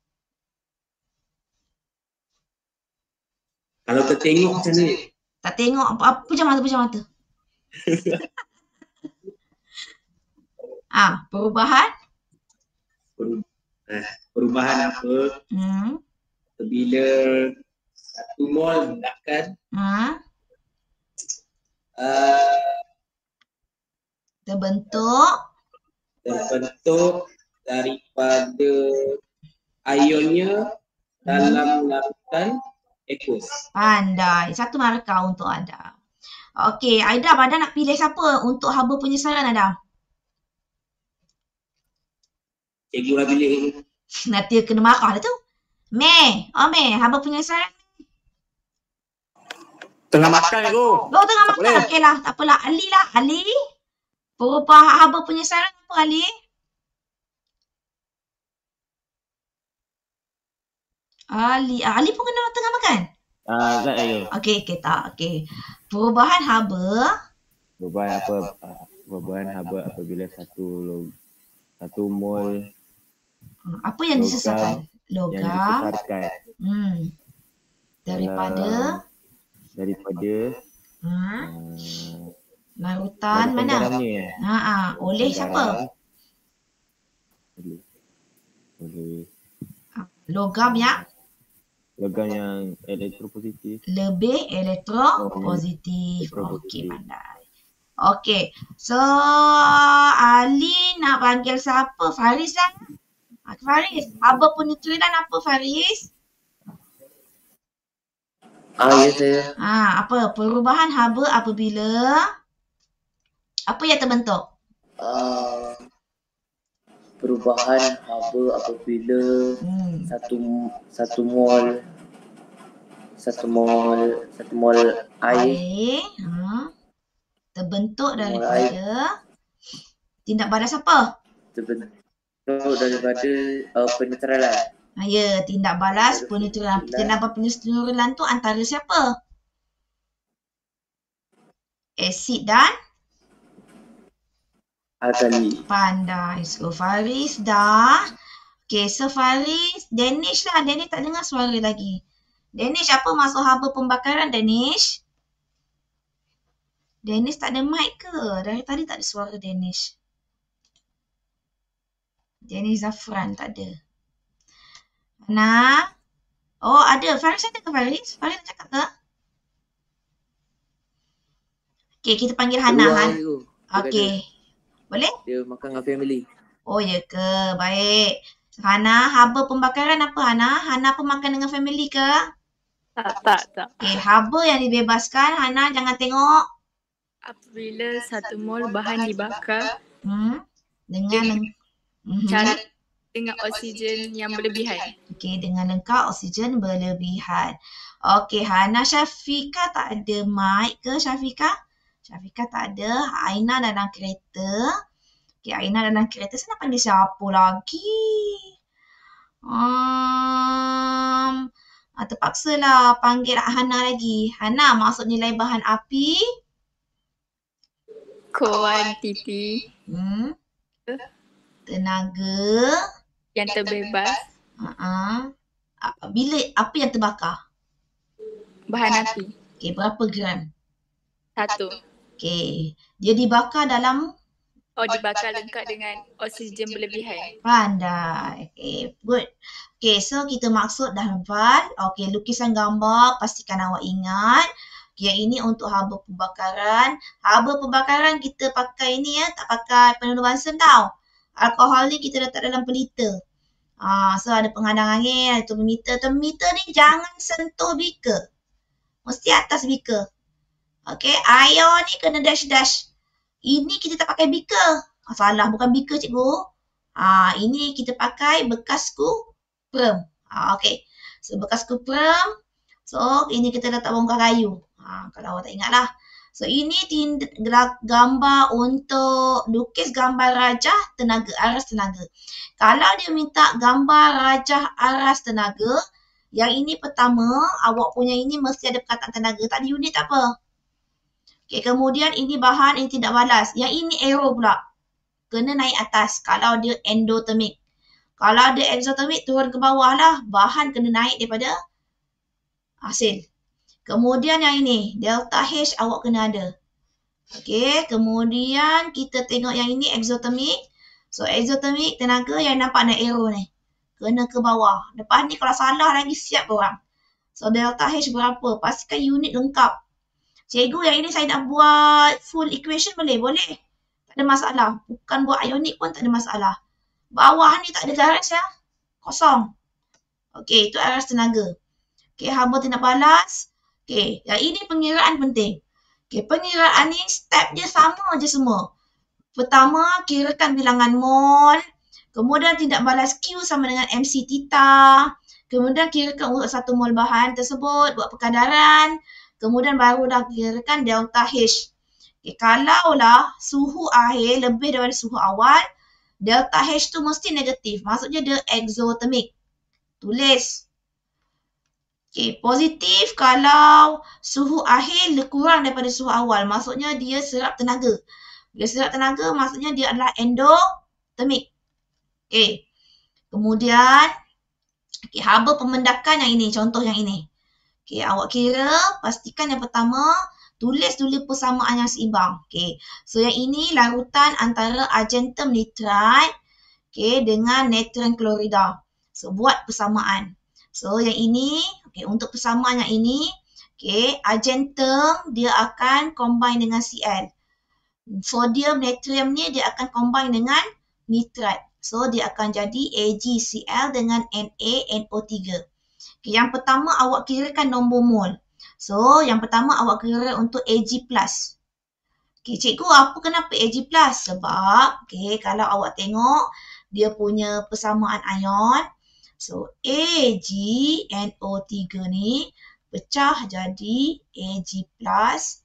Kalau tertengok macam ni. Tak tengok apa-apa, pejam mata, pejam mata. Ah, perubahan? Per, eh, perubahan apa? Hmm. Bila satu mol mendakan Hmm. uh, Terbentuk. terbentuk daripada ionnya dalam larutan aqueous. Pandai. Satu markah untuk Adam. Okey, Aida, Adam nak pilih siapa untuk haba penyesaran Adam? Cikgu dah pilih. Nanti kena marah dah tu. Meh. Oh Meh, haba penyesaran. Tengah makan aku. Oh, tengah Tak makan. boleh. Okey lah, tak apalah. Ali lah, Ali. Perubahan haba penyesaran apa Ali? Ali, ah, Ali pun kena tengah makan? Ah, tak ayo. Okey, okey tak. Okey. Perubahan haba. Perubahan apa? ah, Perubahan haba apabila satu log- satu mol Hmm, Apa yang Logam disesatkan? yang Logam. dibesarkan Hmm. Daripada dalam- daripada hmm, ah, larutan larutan mana? garamnya, eh. Ha ah, oleh siapa? Garam. Boleh. Boleh. Logam yang Logam yang elektropositif. lebih elektropositif. Okey, Elektropositif. pandai. Okey. So, Ali nak panggil siapa? Faris lah. Ah, Faris, haba penutrilan apa Faris? Ah, ya saya. Ah, apa? Perubahan haba apabila apa yang terbentuk? Ah, perubahan haba apabila Hmm. satu satu mol satu mol satu mol air Air. Ha. Terbentuk Mol daripada tindak balas apa? terbentuk daripada uh, penetralan. Ha, ya, tindak balas penutrilan. Penutrilan. Tindak balas penutrilan tu antara siapa? Asid dan Alkali. pandai. So, Faris dah. Okay, so Faris. Danish lah. Danish tak dengar suara lagi. Danish, apa maksud haba pembakaran, Danish? Danish tak ada mic ke? Dari tadi tak ada suara Danish. Danish Zafran tak ada. Nah. Oh, ada. Faris ada ke Faris? Faris nak cakap ke? Okay, kita panggil Hana. Keluar Han. tu. Okay. Boleh? Dia makan dengan family. Oh, ya ke? Baik. Hana, haba pembakaran apa Hana? Hana pun makan dengan family ke? Tak, tak, tak. Okay, haba yang dibebaskan. Hana, jangan tengok. Apabila satu mol bahan dibakar Hmm. Dengan mm-hmm. cara dengan oksigen yang berlebihan. Okey, dengan lengkap oksigen berlebihan. Okey, Hana, Syafika tak ada mic ke Syafika? Syafika tak ada. Aina dalam kereta. Okey, Aina dalam kereta. Saya nak panggil siapa lagi? Um, ah, terpaksalah panggil Hana lagi. Hana, maksud nilai bahan api? Kuantiti Hmm. Tenaga. yang terbebas, Uh-uh. Bila apa yang terbakar? bahan api. Okey, berapa gram? Satu. Okey. Dia dibakar dalam Oh, dibakar lengkap dengan oksigen berlebihan. pandai. Okey, good. Okey, so kita maksud dah hafal. Okey, lukisan gambar pastikan awak ingat. Yang ini untuk haba pembakaran. Haba pembakaran kita pakai ni ya, tak pakai penuh balsam tau. Alkohol ni kita letak dalam pelita. Ah, so ada pengadang angin, ada termometer. Termometer ni jangan sentuh beaker. Mesti atas beaker. Okey, air ni kena dash-dash. Ini kita tak pakai beaker. Ah, salah, bukan beaker cikgu. Ah, ini kita pakai bekas kuprem. Ah, okey. So bekas kuprem. So ini kita letak bongkar kayu. Ah, kalau awak tak ingat lah. So ini tinda, gambar untuk lukis gambar rajah tenaga, aras tenaga. Kalau dia minta gambar rajah aras tenaga, yang ini pertama, awak punya ini mesti ada perkataan tenaga. Tak ada unit tak apa. Okay, kemudian ini bahan, ini tidak balas. Yang ini arrow pula. Kena naik atas kalau dia endothermic. Kalau dia exothermic, turun ke bawah lah. Bahan kena naik daripada hasil. Kemudian yang ini, delta H awak kena ada. Okey, kemudian kita tengok yang ini exothermic. So exothermic tenaga yang nampak ada arrow ni. Kena ke bawah. Lepas ni kalau salah lagi siap korang. So delta H berapa? Pastikan unit lengkap. Cikgu yang ini saya nak buat full equation boleh? Boleh. Tak ada masalah. Bukan buat ionic pun tak ada masalah. Bawah ni tak ada garis ya. Kosong. Okey, itu aras tenaga. Okey, haba tidak balas. Okey, yang ini pengiraan penting. Okey, pengiraan ni step dia sama je semua. Pertama, kirakan bilangan mol. Kemudian tindak balas Q sama dengan M C theta. Kemudian kirakan untuk satu mol bahan tersebut, buat perkadaran. Kemudian baru dah kirakan delta H. Okay, kalaulah suhu akhir lebih daripada suhu awal, delta H tu mesti negatif. Maksudnya dia exothermic. Tulis. Okay, positif kalau suhu akhir kurang daripada suhu awal. Maksudnya dia serap tenaga. Dia serap tenaga maksudnya dia adalah endothermic. Okay. Kemudian, okay, haba pemendakan yang ini. Contoh yang ini. Okay, awak kira, pastikan yang pertama, tulis dulu persamaan yang seimbang. Okay, so yang ini larutan antara argentum nitrite okay, dengan natron klorida. So, buat persamaan. So, yang ini, okay, untuk persamaan yang ini, okay, argentum dia akan combine dengan Cl. Sodium natrium ni dia akan combine dengan nitrite. So, dia akan jadi AgCl dengan NaNO3. Okay, yang pertama awak kirakan nombor mol. So, yang pertama awak kira untuk Ag plus. Okay, cikgu apa kenapa Ag plus? Sebab, okay, kalau awak tengok dia punya persamaan ion. So, AgNO3 ni pecah jadi Ag plus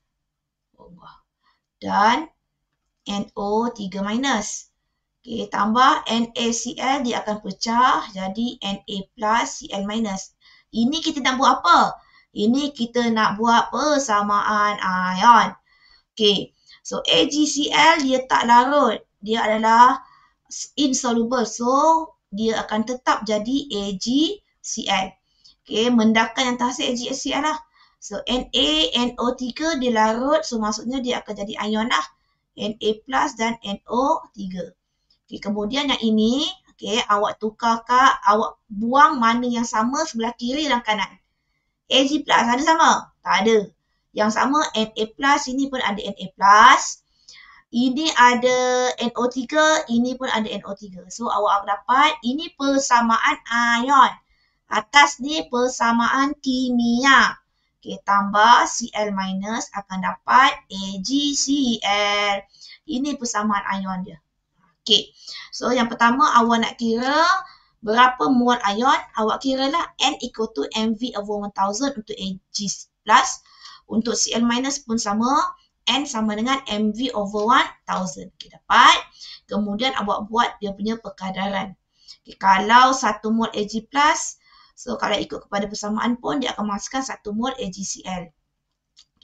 dan NO tiga minus. Okay, tambah NaCl dia akan pecah jadi Na plus Cl minus. Ini kita nak buat apa? Ini kita nak buat persamaan ion. Okay, so AgCl dia tak larut. Dia adalah insoluble. So, dia akan tetap jadi AgCl. Okay, mendakan yang terhasil AgCl lah. So, NaNO3 dia larut. So, maksudnya dia akan jadi ion lah. Na plus dan NO tiga. Okay, kemudian yang ini, okay, awak tukar kak, awak buang mana yang sama sebelah kiri dan kanan. Ag plus ada sama? Tak ada. Yang sama Na plus, ini pun ada Na plus. Ini ada NO tiga, ini pun ada NO tiga. So, awak akan dapat, ini persamaan ion. Atas ni persamaan kimia. Okay, tambah Cl minus akan dapat AgCl. Ini persamaan ion dia. Okay, so yang pertama awak nak kira berapa mol ion. Awak kira lah N equal to M V over one thousand untuk Ag plus. Untuk Cl minus pun sama. N sama dengan M V over one thousand. Okay, dapat. Kemudian awak buat dia punya perkadaran. Okay, kalau satu mol Ag plus, so kalau ikut kepada persamaan pun dia akan menghasilkan satu mol AgCl. Okay,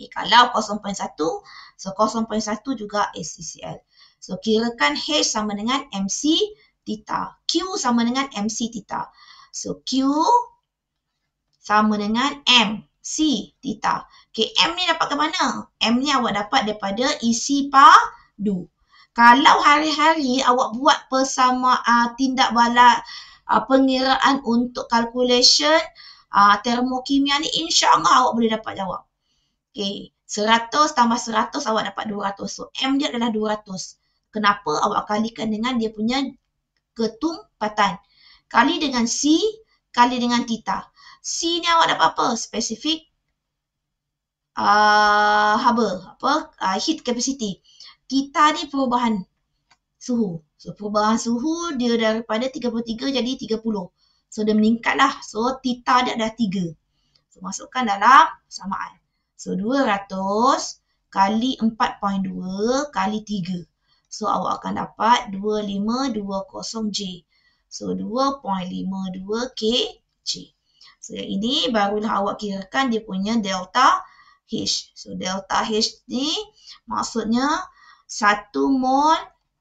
Okay, kalau kosong perpuluhan satu, so kosong perpuluhan satu juga A C C L. So kirakan H sama dengan M C theta. Q sama dengan M C theta. So Q sama dengan M C theta. Okay, M ni dapat ke mana? M ni awak dapat daripada isi padu. Kalau hari-hari awak buat persama uh, tindak balas uh, pengiraan untuk calculation uh, termokimia ni, insya-Allah awak boleh dapat jawab. Okay, seratus tambah seratus awak dapat dua ratus. So M dia adalah dua ratus. Kenapa? Awak kalikan dengan dia punya ketumpatan. Kali dengan C, kali dengan theta. C ni awak dapat apa? Spesifik uh, haba, apa? Uh, heat capacity. Theta ni perubahan suhu. So perubahan suhu dia daripada tiga puluh tiga jadi tiga puluh. So dia meningkatlah. So theta dia adalah tiga. So masukkan dalam samaan. So dua ratus kali empat perpuluhan dua kali tiga. So awak akan dapat dua ribu lima ratus dua puluh J. So dua perpuluhan lima dua kilojoule. So yang ini barulah awak kirakan dia punya delta H. So delta H ni maksudnya satu mol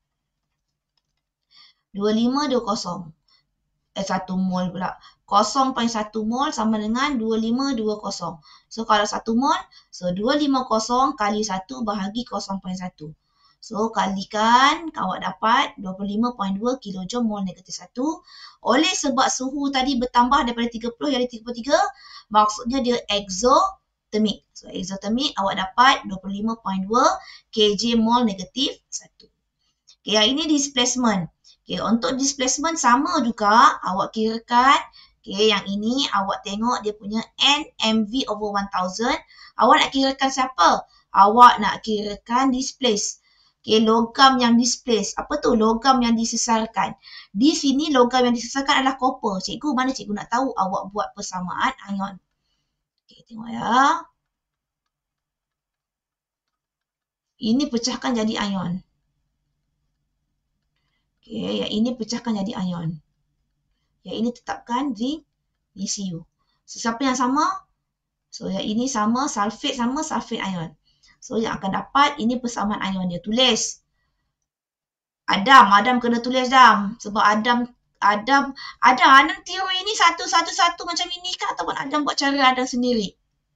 dua ribu lima ratus dua puluh. Eh satu mol pula. kosong perpuluhan satu mol sama dengan dua ribu lima ratus dua puluh. So kalau satu mol, so dua ribu lima puluh kali satu bahagi kosong perpuluhan satu. So kalikan, awak dapat dua puluh lima perpuluhan dua kilojoule mol negatif satu. Oleh sebab suhu tadi bertambah daripada tiga puluh jadi tiga puluh tiga, maksudnya dia exothermic. So exothermic awak dapat dua puluh lima perpuluhan dua kilojoule mol negatif satu. Okay, yang ini displacement. Okay, untuk displacement sama juga awak kirakan. Okay, yang ini awak tengok dia punya N M V over one thousand. Awak nak kirakan siapa? Awak nak kirakan displace. Okay, logam yang displace. Apa tu? Logam yang disesarkan. Di sini logam yang disesarkan adalah copper. Cikgu, mana cikgu nak tahu? Awak buat persamaan ion. Okay, tengok ya. Ini pecahkan jadi ion. Okay, yang ini pecahkan jadi ion. Yang ini tetapkan di di C U. So, siapa yang sama? So, yang ini sama, sulfate sama, sulfate ion. So, yang akan dapat, ini persamaan ion dia. Tulis. Adam, Adam kena tulis Adam. Sebab Adam, Adam, Adam, Adam teori ini satu-satu-satu macam ini kah? Ataupun Adam buat cara Adam sendiri?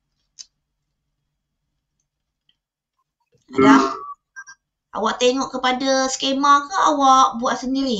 Adam, awak tengok kepada skema ke awak buat sendiri?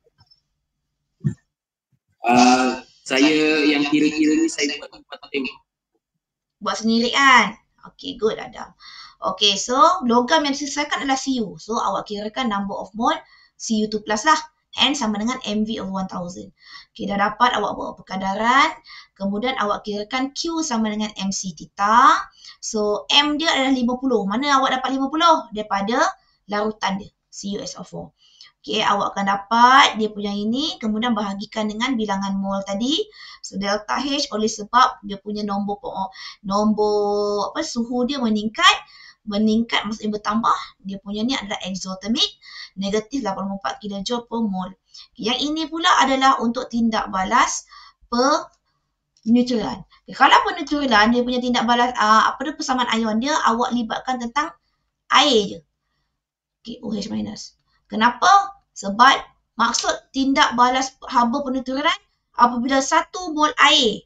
Uh, saya yang kira-kira ni saya buat tempat tengok. Buat sendiri kan? Okay, good Adam. Okay, so logam yang disesarkan adalah C U. So, awak kirakan number of mole C U two plus lah. N sama dengan M V over one thousand. Okay, dah dapat awak buat perkadaran. Kemudian awak kirakan Q sama dengan M C theta. So, M dia adalah lima puluh. Mana awak dapat lima puluh? Daripada larutan dia, C U S O four. Okay, awak akan dapat dia punya ini. Kemudian bahagikan dengan bilangan mol tadi. So, delta H oleh sebab dia punya nombor nombor apa suhu dia meningkat. Meningkat maksudnya bertambah. Dia punya ni adalah exothermic. Negatif lapan puluh empat kilojoule per mol. Yang ini pula adalah untuk tindak balas peneutralan. Okay, kalau peneutralan dia punya tindak balas uh, apa tu persamaan ion dia awak libatkan tentang air je. Okay, OH minus. Kenapa? Sebab maksud tindak balas haba peneutralan apabila satu mol air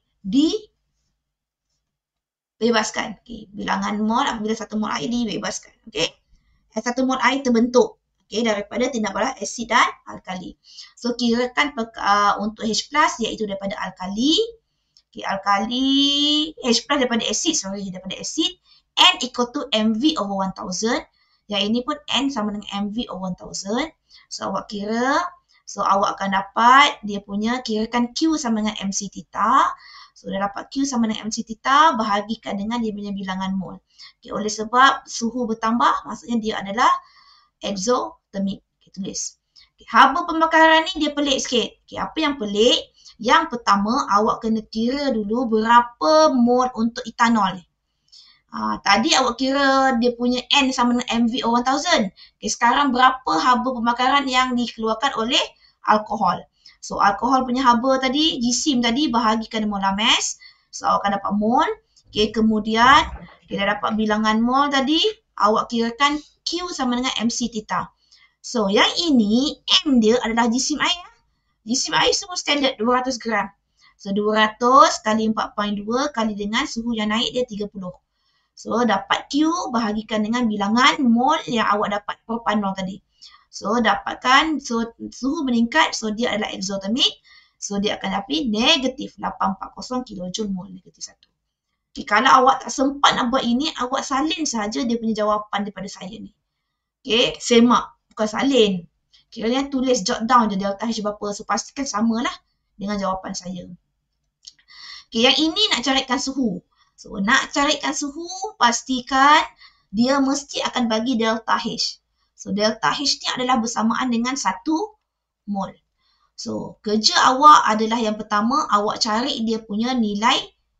dibebaskan. Okay, bilangan mol apabila satu mol air dibebaskan. Okay, satu mol air terbentuk. Okay, daripada tindak balas asid dan alkali. So, kirakan uh, untuk H plus iaitu daripada alkali. Okay, alkali, H plus daripada asid, sorry, daripada asid. N equal to M V over one thousand. Yang ini pun N sama dengan M V over one thousand. So, awak kira. So, awak akan dapat dia punya kirakan Q sama dengan M C theta. So, dah dapat Q sama dengan M C theta. Bahagikan dengan dia punya bilangan mol. Okay, oleh sebab suhu bertambah, maksudnya dia adalah exothermic. Okay, tulis. Okay, haba pembakaran ni dia pelik sikit. Okay, apa yang pelik? Yang pertama, awak kena kira dulu berapa mol untuk etanol ni. Ha, tadi awak kira dia punya N sama dengan M V over one thousand. Okay, sekarang berapa haba pembakaran yang dikeluarkan oleh alkohol. So, alkohol punya haba tadi, jisim tadi bahagikan dengan mol mass. So, awak akan dapat mol. Okay, kemudian Kita dah dapat bilangan mol tadi, awak kirakan Q sama dengan M C theta. So, yang ini M dia adalah jisim air. Jisim air semua standard dua ratus gram. So, dua ratus kali empat koma dua kali dengan suhu yang naik dia tiga puluh. So, dapat Q bahagikan dengan bilangan mol yang awak dapat propanol tadi. So, dapatkan so, suhu meningkat, so dia adalah exothermic. So, dia akan dapat negatif lapan ratus empat puluh kilojoule mol, negatif satu. Okay, kalau awak tak sempat nak buat ini, awak salin saja dia punya jawapan daripada saya ni. Okay, semak. Bukan salin. Kiranya tulis jot down je delta H berapa. So, pastikan samalah dengan jawapan saya. Okay, yang ini nak carikan suhu. So, nak carikan suhu, pastikan dia mesti akan bagi delta H. So, delta H ni adalah bersamaan dengan satu mol. So, kerja awak adalah yang pertama, awak cari dia punya nilai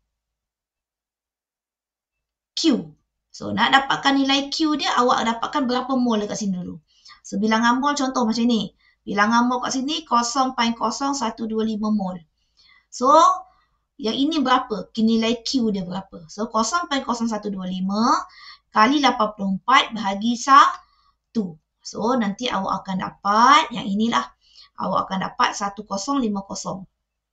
Q. So, nak dapatkan nilai Q dia, awak dapatkan berapa mol dekat sini dulu. So, bilangan mol contoh macam ni. Bilangan mol kat sini kosong koma kosong satu dua lima mol. So, yang ini berapa? Nilai Q dia berapa? So, kosong koma kosong satu dua lima kali lapan puluh empat bahagi satu. So, nanti awak akan dapat yang inilah. Awak akan dapat seribu lima puluh.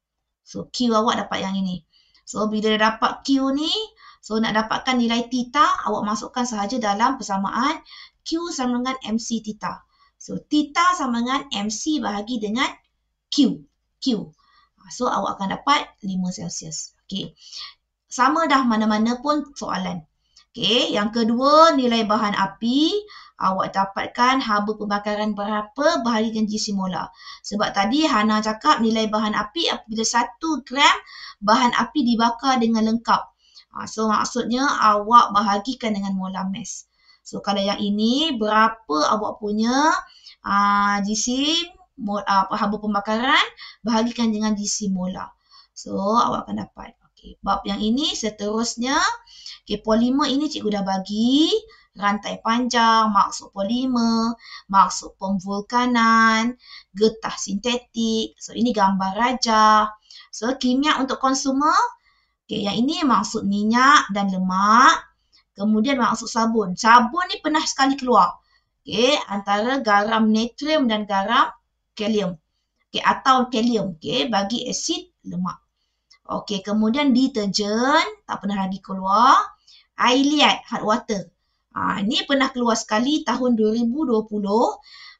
So, Q awak dapat yang ini. So, bila dah dapat Q ni, so nak dapatkan nilai theta, awak masukkan sahaja dalam persamaan Q sama dengan M C theta. So, theta sama dengan M C bahagi dengan Q. Q. So, awak akan dapat lima Celsius. Okay. Sama dah mana-mana pun soalan. Okay. Yang kedua, nilai bahan api. Awak dapatkan haba pembakaran berapa bahagikan jisim molar. Sebab tadi Hana cakap nilai bahan api apabila satu gram bahan api dibakar dengan lengkap. So, maksudnya awak bahagikan dengan molar mass. So, kalau yang ini, berapa awak punya uh, jisim, uh, haba pembakaran, bahagikan dengan jisim molar. So, awak akan dapat. Okay. Bab yang ini seterusnya, okay, polimer ini cikgu dah bagi. Rantai panjang, maksud polimer, maksud pemvulkanan, getah sintetik. So, ini gambar rajah. So, kimia untuk konsumer. Okay, yang ini maksud minyak dan lemak. Kemudian maksud sabun. Sabun ni pernah sekali keluar. Okay, antara garam natrium dan garam kalium. Okay, atau kalium. Okay, bagi asid lemak. Okay, kemudian deterjen. Tak pernah lagi keluar. Air liat, hard water. Ha, ini pernah keluar sekali tahun dua ribu dua puluh.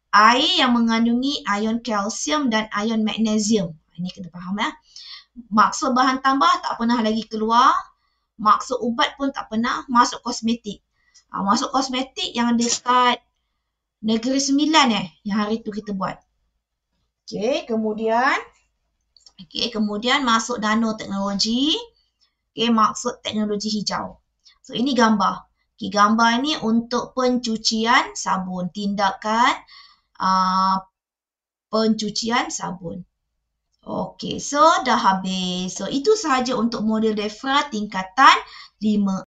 Air yang mengandungi ion kalsium dan ion magnesium. Ini kena faham ya. Maksud bahan tambah tak pernah lagi keluar. Maksud ubat pun tak pernah. Masuk kosmetik. Ha, masuk kosmetik yang dekat Negeri Sembilan eh. Yang hari tu kita buat. Okey, kemudian. Okey, kemudian masuk nanoteknologi. Okey, maksud teknologi hijau. So, ini gambar. Okey, gambar ini untuk pencucian sabun. Tindakan uh, pencucian sabun. Okey, so dah habis. So, itu sahaja untuk model DEFRA tingkatan lima.